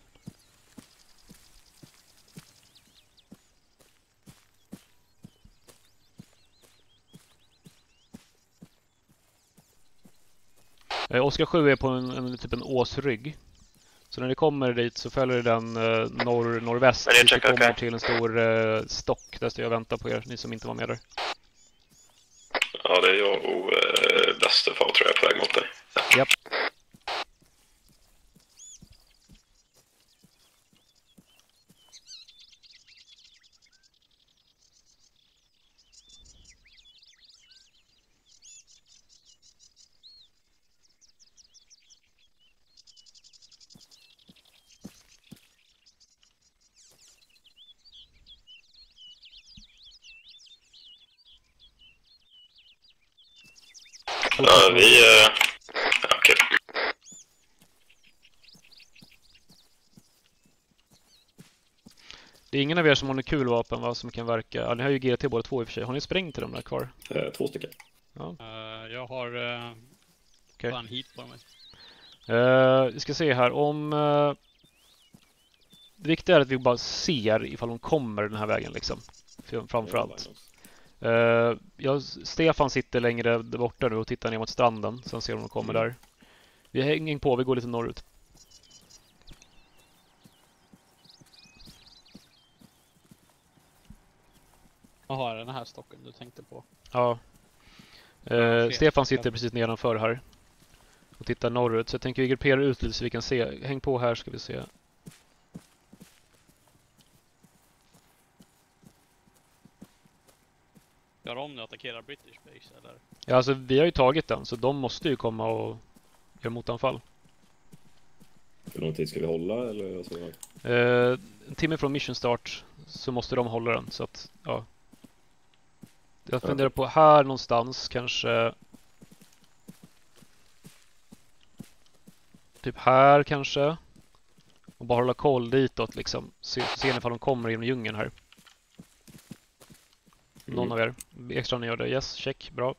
S3: Eh, Oscar sju är på en, en typ en åsrygg. Så när ni kommer dit så följer den eh, norr, norrväst. Vi kommer okay. till en stor eh, stock där jag väntar på er, ni som inte var med där.
S13: Ja, det är jag och eh, Västerfall tror jag på väg mot dig.
S3: Ja. Japp.
S13: Ja, vi... Uh, okej. Okay.
S3: Det är ingen av er som har något kulvapen va, som kan verka. Ja, ni har ju G T båda två i och för sig. Har ni sprängt till dem där kvar?
S13: Uh, två stycken.
S3: Ja.
S11: Uh, jag har uh,
S3: okay.
S11: fan hit på mig.
S3: Uh, vi ska se här. Om... Uh, det viktiga är att vi bara ser ifall de kommer den här vägen liksom. Framförallt. Uh, jag, Stefan sitter längre borta nu och tittar ner mot stranden. Sen ser de om de kommer mm. där. Vi hänger på, vi går lite norrut.
S11: Jaha, den här stocken du tänkte på?
S3: Ja. Uh, Stefan sitter precis nedanför här. Och tittar norrut. Så jag tänker vi grupperar ut lite så vi kan se. Häng på här ska vi se.
S11: Gör de nu attackerar British base eller?
S3: Ja, alltså vi har ju tagit den så de måste ju komma och göra motanfall.
S13: Hur lång tid ska vi hålla eller så?
S3: Uh, en timme från mission start så måste de hålla den så att ja. Jag funderar på här någonstans kanske. Typ här kanske. Och bara hålla koll ditåt liksom. Se, se ifall de kommer in i djungeln här. Någon mm. av er. Extra ni gör det. Yes, check. Bra.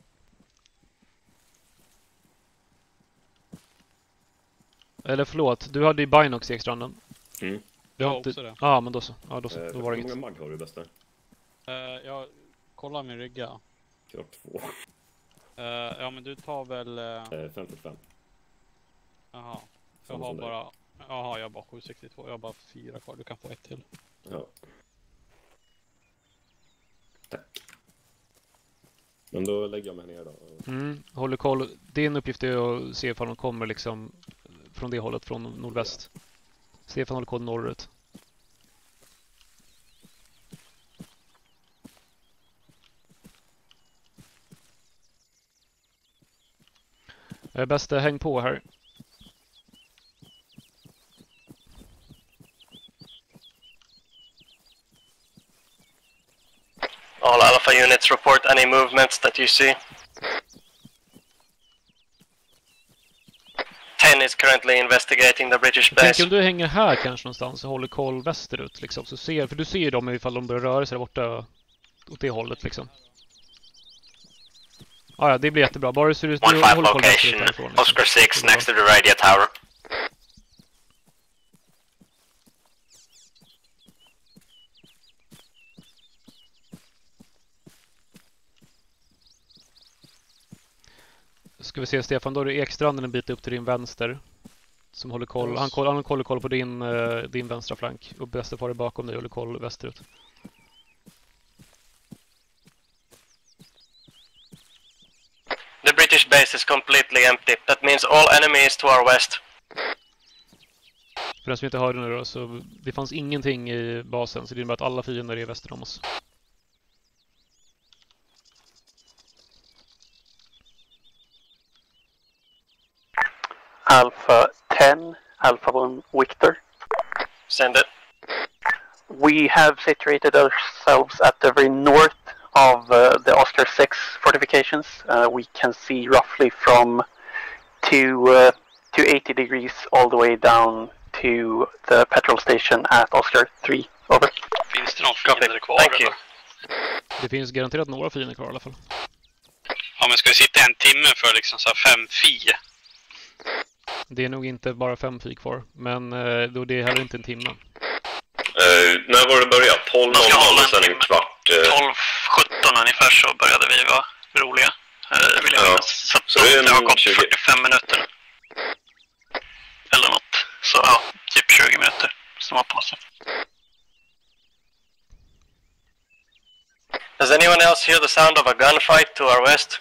S3: Eller förlåt, du hade ju Binox i extranden.
S13: Mm.
S3: Vi har
S11: jag
S3: inte...
S11: också det.
S3: Ja, ah, men då så. Ja, då, så.
S13: Eh,
S3: då var det inget.
S13: Hur många mag har du bästa?
S11: Uh, jag kollar min rygga.
S13: Jag har två.
S11: Uh, ja, men du tar väl... Uh...
S13: Eh, femtiofem.
S11: Jaha. Jag har bara... Jaha, jag har bara sjuhundrasextiotvå. Jag har bara fyra kvar. Du kan få ett till.
S13: Ja. Tack. Men då lägger jag mig ner då.
S3: Mm, håller koll. Din uppgift är att se ifall de kommer liksom från det hållet, från nordväst. Ja. Stefan håller koll norrut. Det bästa, häng på här.
S14: All report any movements that you see. ten is currently investigating the British base.
S3: Tänk om du hänger här kanske någonstans och håller koll västerut liksom, så ser, för du ser ju dem ifall de börjar röra sig där borta åt det hållet liksom. Ah, ja, det blir jättebra. Bara så du, du håller koll västerut därifrån. Liksom.
S22: Oscar six next to the radio tower.
S3: Ska vi se, Stefan, då är det Ekstranden en bit upp till din vänster. Som håller koll, han, koll, han håller koll på din, uh, din vänstra flank. Och bästa far är bakom dig och håller koll västerut.
S14: The British base is completely empty. That means all enemies to our west.
S3: För den som inte hörde nu då, så det fanns ingenting i basen. Så det innebär att alla fiender är väster om oss.
S7: Alpha ten, Alpha one Victor.
S14: Send it.
S7: We have situated ourselves at the very north of uh, the Oscar six fortifications. Uh, we can see roughly from two, uh, to eighty degrees all the way down to the petrol station at Oscar three. Over.
S21: Finns det någon fiender kvar?
S14: Thank you.
S3: Det finns garanterat några fiender kvar i alla fall.
S21: Ja, men ska vi sitta en timme för liksom så här fem fi?
S3: Det är nog inte bara fem fik kvar, men uh, då det är heller inte en timme.
S18: Uh, när var det börjat? tolv noll noll och sen en kvart? Uh...
S21: tolv sjutton ungefär så började vi vara roliga. Uh, vill jag
S18: ja.
S21: Så,
S18: så det,
S21: det har gått tjugo fyrtiofem minuter. Eller något. Så ja, typ tjugo minuter som har på sig.
S14: Does anyone else hear the sound of a gunfight to our west?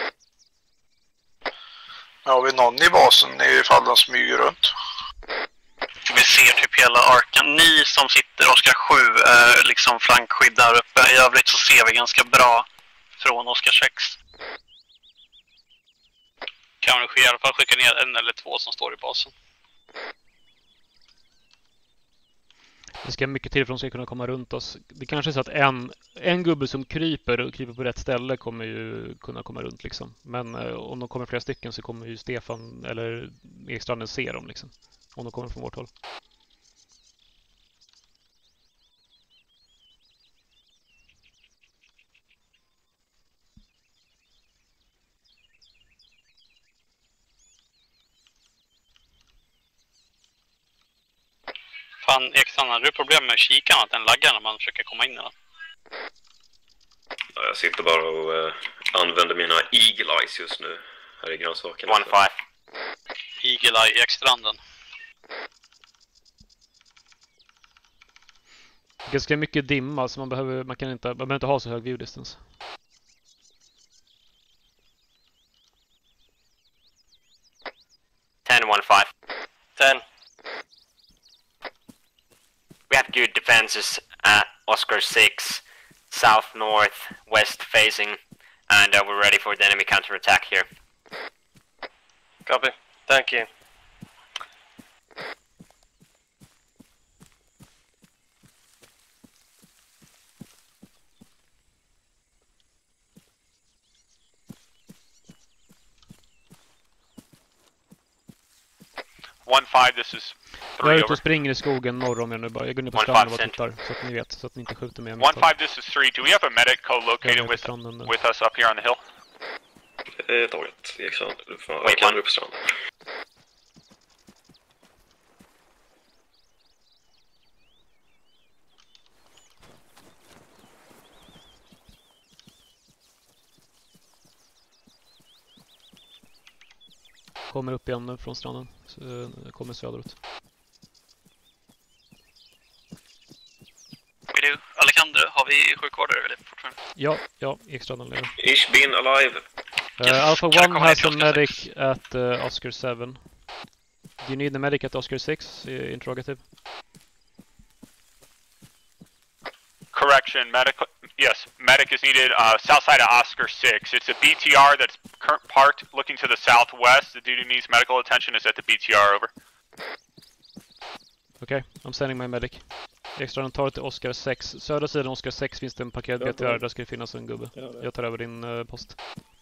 S4: Har vi någon i basen ifall de smyger runt?
S21: Vi ser typ hela arken. Ni som sitter Oscar sju är liksom flankskydd där uppe. I övrigt så ser vi ganska bra från Oscar sex. Kan vi i alla fall skicka ner en eller två som står i basen.
S3: Det ska mycket till för att de ska kunna komma runt oss. Det kanske är så att en, en gubbe som kryper och kryper på rätt ställe kommer ju kunna komma runt liksom. Men eh, om de kommer flera stycken så kommer ju Stefan eller Ekstranden se dem liksom. Om de kommer från vårt håll.
S21: Fan, Ekstrand, har du problem med kikan att den laggar när man försöker komma in i den?
S18: Ja, jag sitter bara och uh, använder mina Eagle Eyes just nu här i grönsaken.
S22: one five.
S21: Eagle Eye i Ekstranden.
S3: Ganska mycket dimma så man behöver, man kan inte, man behöver inte ha så hög view distance.
S22: ten one five.
S14: ten.
S22: We have good defenses at Oscar six, south, north, west facing, and uh, we're ready for the enemy counterattack here.
S14: Copy. Thank you.
S20: one five, this is
S3: Jag är ute och springer i skogen norr om er nu bara. Jag går ner på stranden och tittar så att ni vet, så att ni inte skjuter med mig.
S20: one five, this is three. Do we have a medic co-located with, with us up here on the hill?
S18: Det är taget, Eriksson. Du får verkligen upp stranden.
S3: Kommer upp igen från stranden. Så, kommer söderut.
S21: Vi du, Alexander, har vi sjukvårdare eller fortfarande?
S3: Ja, ja, Ekstranden lever.
S18: Ich bin alive.
S3: Uh, Alpha one has a medic at uh, Oscar seven. Do you need a medic at Oscar six? Uh, interrogative.
S20: Correction, medic. Yes, medic is needed. Uh, south side of Oscar six. It's a B T R that's current parked, looking to the southwest. The dude who needs medical attention is at the B T R. Over.
S3: Okay, I'm sending my medic. Extra tar till Oscar sex. Södra sidan Oscar sex finns det en parkerad B T R. Där ska det finnas en gubbe.
S13: Ja,
S3: jag tar över din uh, post.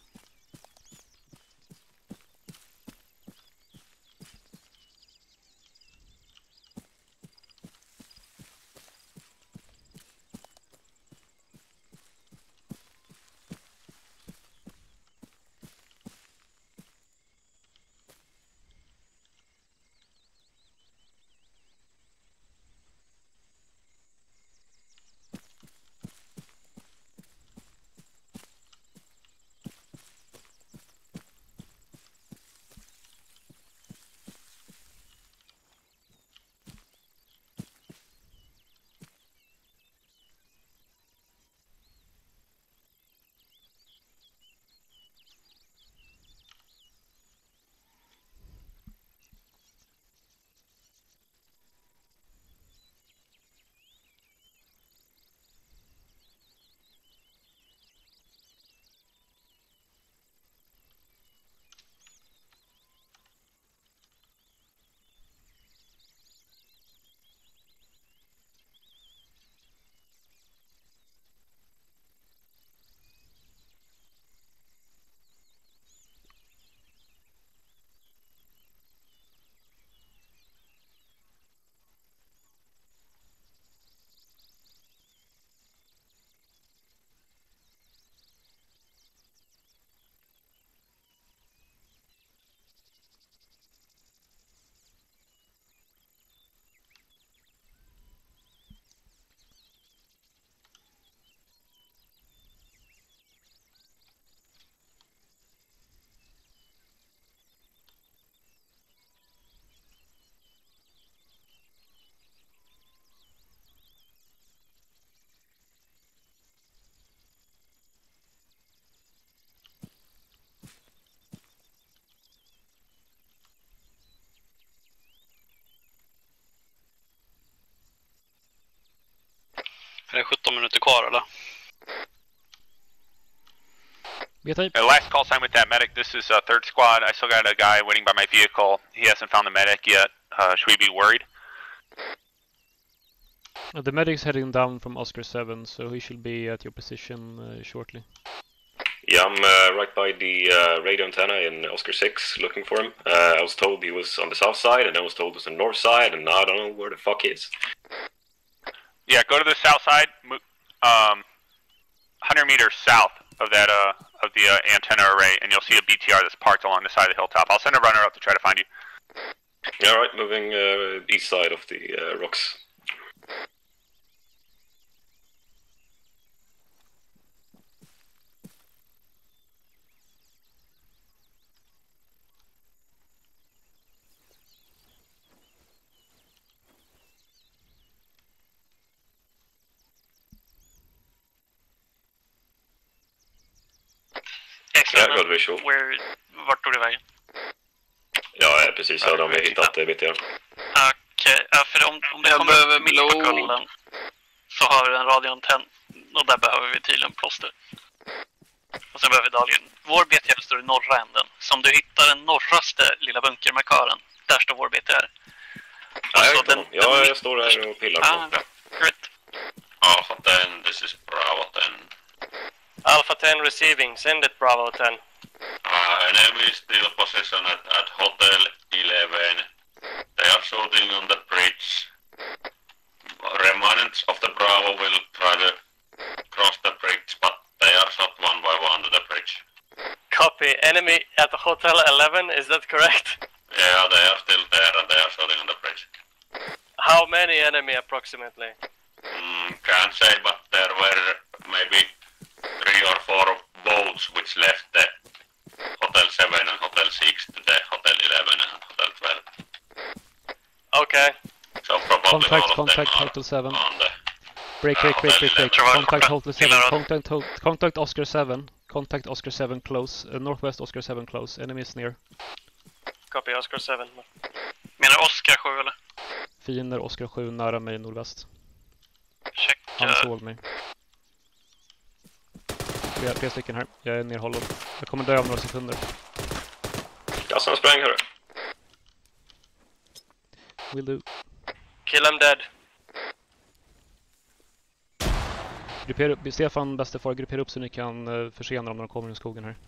S21: Är det sjutton minuter kvar eller?
S20: Uh, last call sign with that medic. This is uh, third squad. I still got a guy waiting by my vehicle. He hasn't found the medic yet. Uh, should we be worried?
S3: Uh, the medic's heading down from Oscar seven, so he should be at your position uh, shortly.
S12: Yeah, I'm uh, right by the uh, radio antenna in Oscar six looking for him. Uh, I was told he was on the south side, and I was told he was on the north side, and now I don't know where the fuck he is.
S20: Yeah, go to the south side, um, one hundred meters south of that uh, of the uh, antenna array, and you'll see a B T R that's parked along the side of the hilltop. I'll send a runner up to try to find you.
S12: Yeah, all right, moving uh, east side of the uh, rocks.
S21: Excellent.
S12: Ja, god visual.
S21: Where, vart tog det vägen?
S12: Ja, jag precis hade de hittat det, vet jag.
S21: Okej, okay. Ja, för om, om det kommer upp mitt på kullen så har vi en radioantenn och där behöver vi tydligen plåster. Och sen behöver vi dagligen. Vår B T R står i norra änden. Så om du hittar den norraste lilla bunkermarkören, där står vår B T R.
S12: Ja, jag, den, ja, den jag står där och pillar på.
S21: Ah, bra. Great.
S18: Alpha ten, this is Bravo ten.
S1: Alpha ten receiving, send it Bravo ten.
S18: Uh, enemy is still possession at, at Hotel eleven. They are shooting on the bridge. Remnants of the Bravo will try to cross the bridge, but they are shot one by one to the bridge.
S1: Copy. Enemy at the Hotel eleven, is that correct?
S18: Yeah, they are still there and they are shooting on the bridge.
S1: How many enemy approximately?
S18: Mm, can't say, but there were maybe three or four boats which left the Hotel seven and Hotel six to the Hotel eleven and Hotel twelve.
S1: Okay.
S18: So probably
S3: contact,
S18: all of
S3: contact
S18: them
S3: Hotel seven.
S18: on the
S3: break, break, break, break, break. Contact Hotel seven. Contact, ho contact Oscar seven. Contact Oscar seven close. Uh, northwest Oscar seven close. Enemy is near.
S1: Copy Oscar seven.
S21: Menar Oscar sju eller?
S3: Fiender Oscar sju nära mig nordväst.
S21: Check.
S3: Han såg mig. Tre, tre stycken här. Jag är nerhållen. Jag kommer dö om några sekunder.
S12: Gassen spräng, hörru.
S3: Will do.
S1: Kill him dead.
S3: Gruppera upp, Stefan, bästa far, gruppera upp så ni kan uh, försena dem när de kommer i skogen här.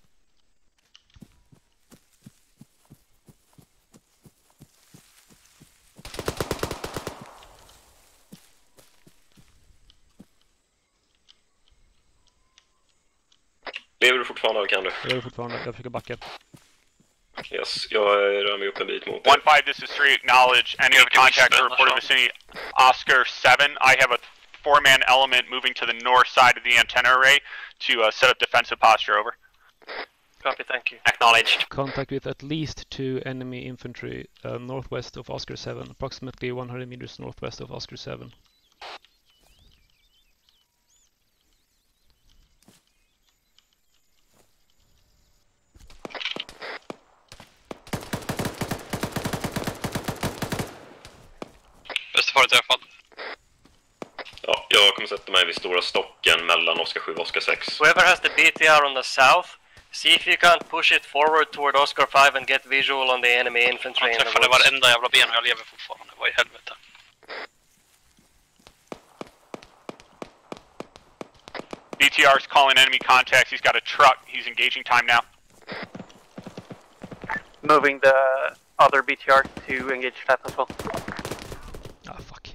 S12: Lever du fortfarande eller kan du?
S3: Jag lever fortfarande, jag försöker backa.
S12: Yes, jag rör mig upp en bit mot
S20: one five, this is three, acknowledge enemy contact to report of vicinity Oscar seven. I have a four-man element moving to the north side of the antenna array to uh, set up defensive posture, over.
S14: Copy, thank you.
S22: Acknowledged.
S3: Contact with at least two enemy infantry uh, northwest of Oscar seven, approximately one hundred meters northwest of Oscar seven.
S14: Bästa far träffad.
S12: Ja, jag kommer sätta mig vid stora stocken mellan Oscar sju och Oscar sex.
S14: Whoever has the B T R on the south, see if you can't push it forward toward Oscar five and get visual on the enemy infantry in the woods. Jag träffade varenda jävla ben och jag lever fortfarande. Vad i helvete?
S20: B T R's calling enemy contacts. He's got a truck. He's engaging time now.
S21: Moving the other B T R to engage that as well.
S3: Ah, fuck.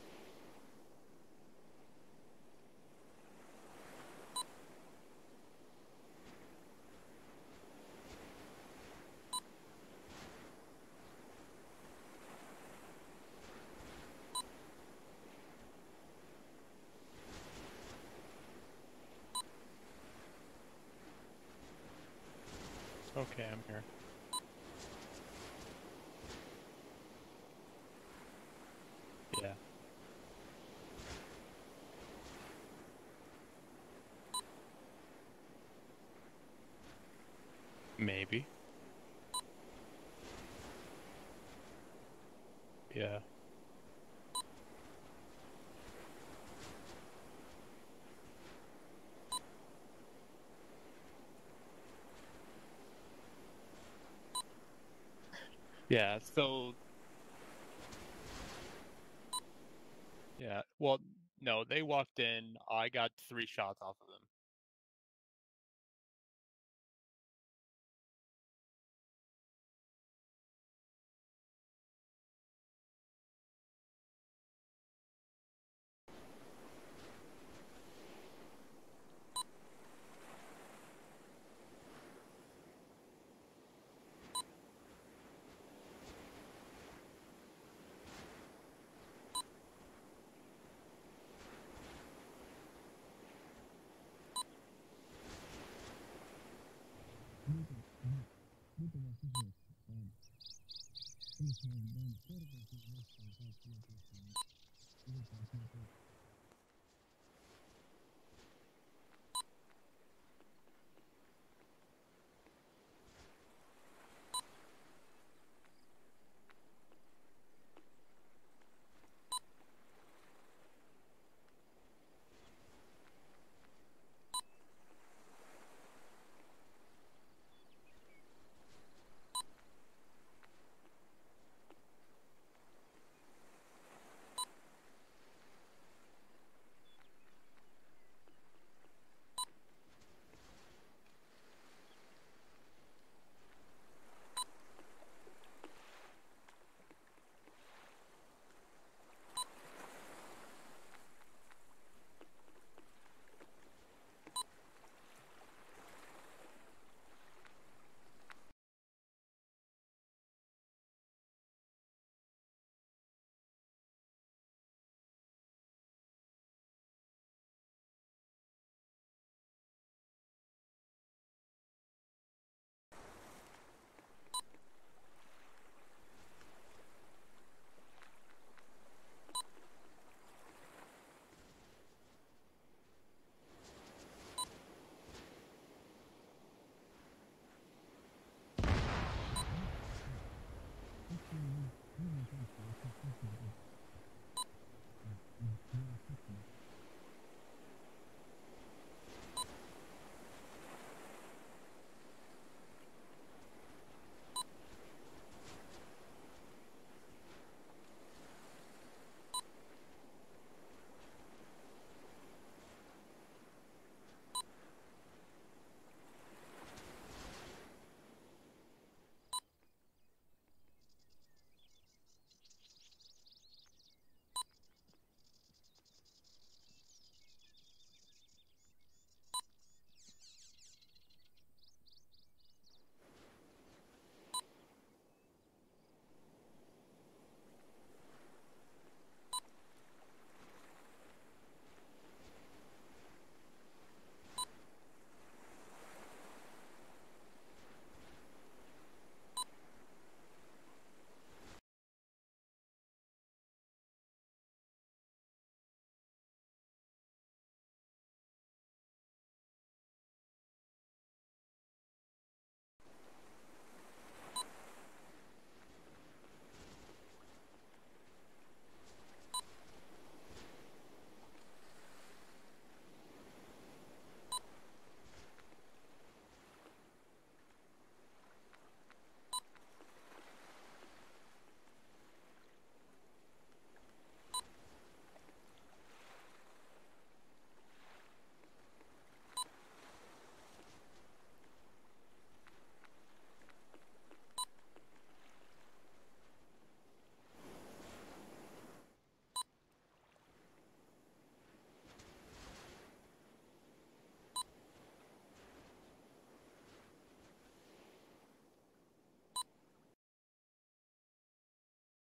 S10: Okay, I'm here. Yeah. Maybe. Yeah. Yeah, so... Yeah, well, no, they walked in, I got three shots off of them.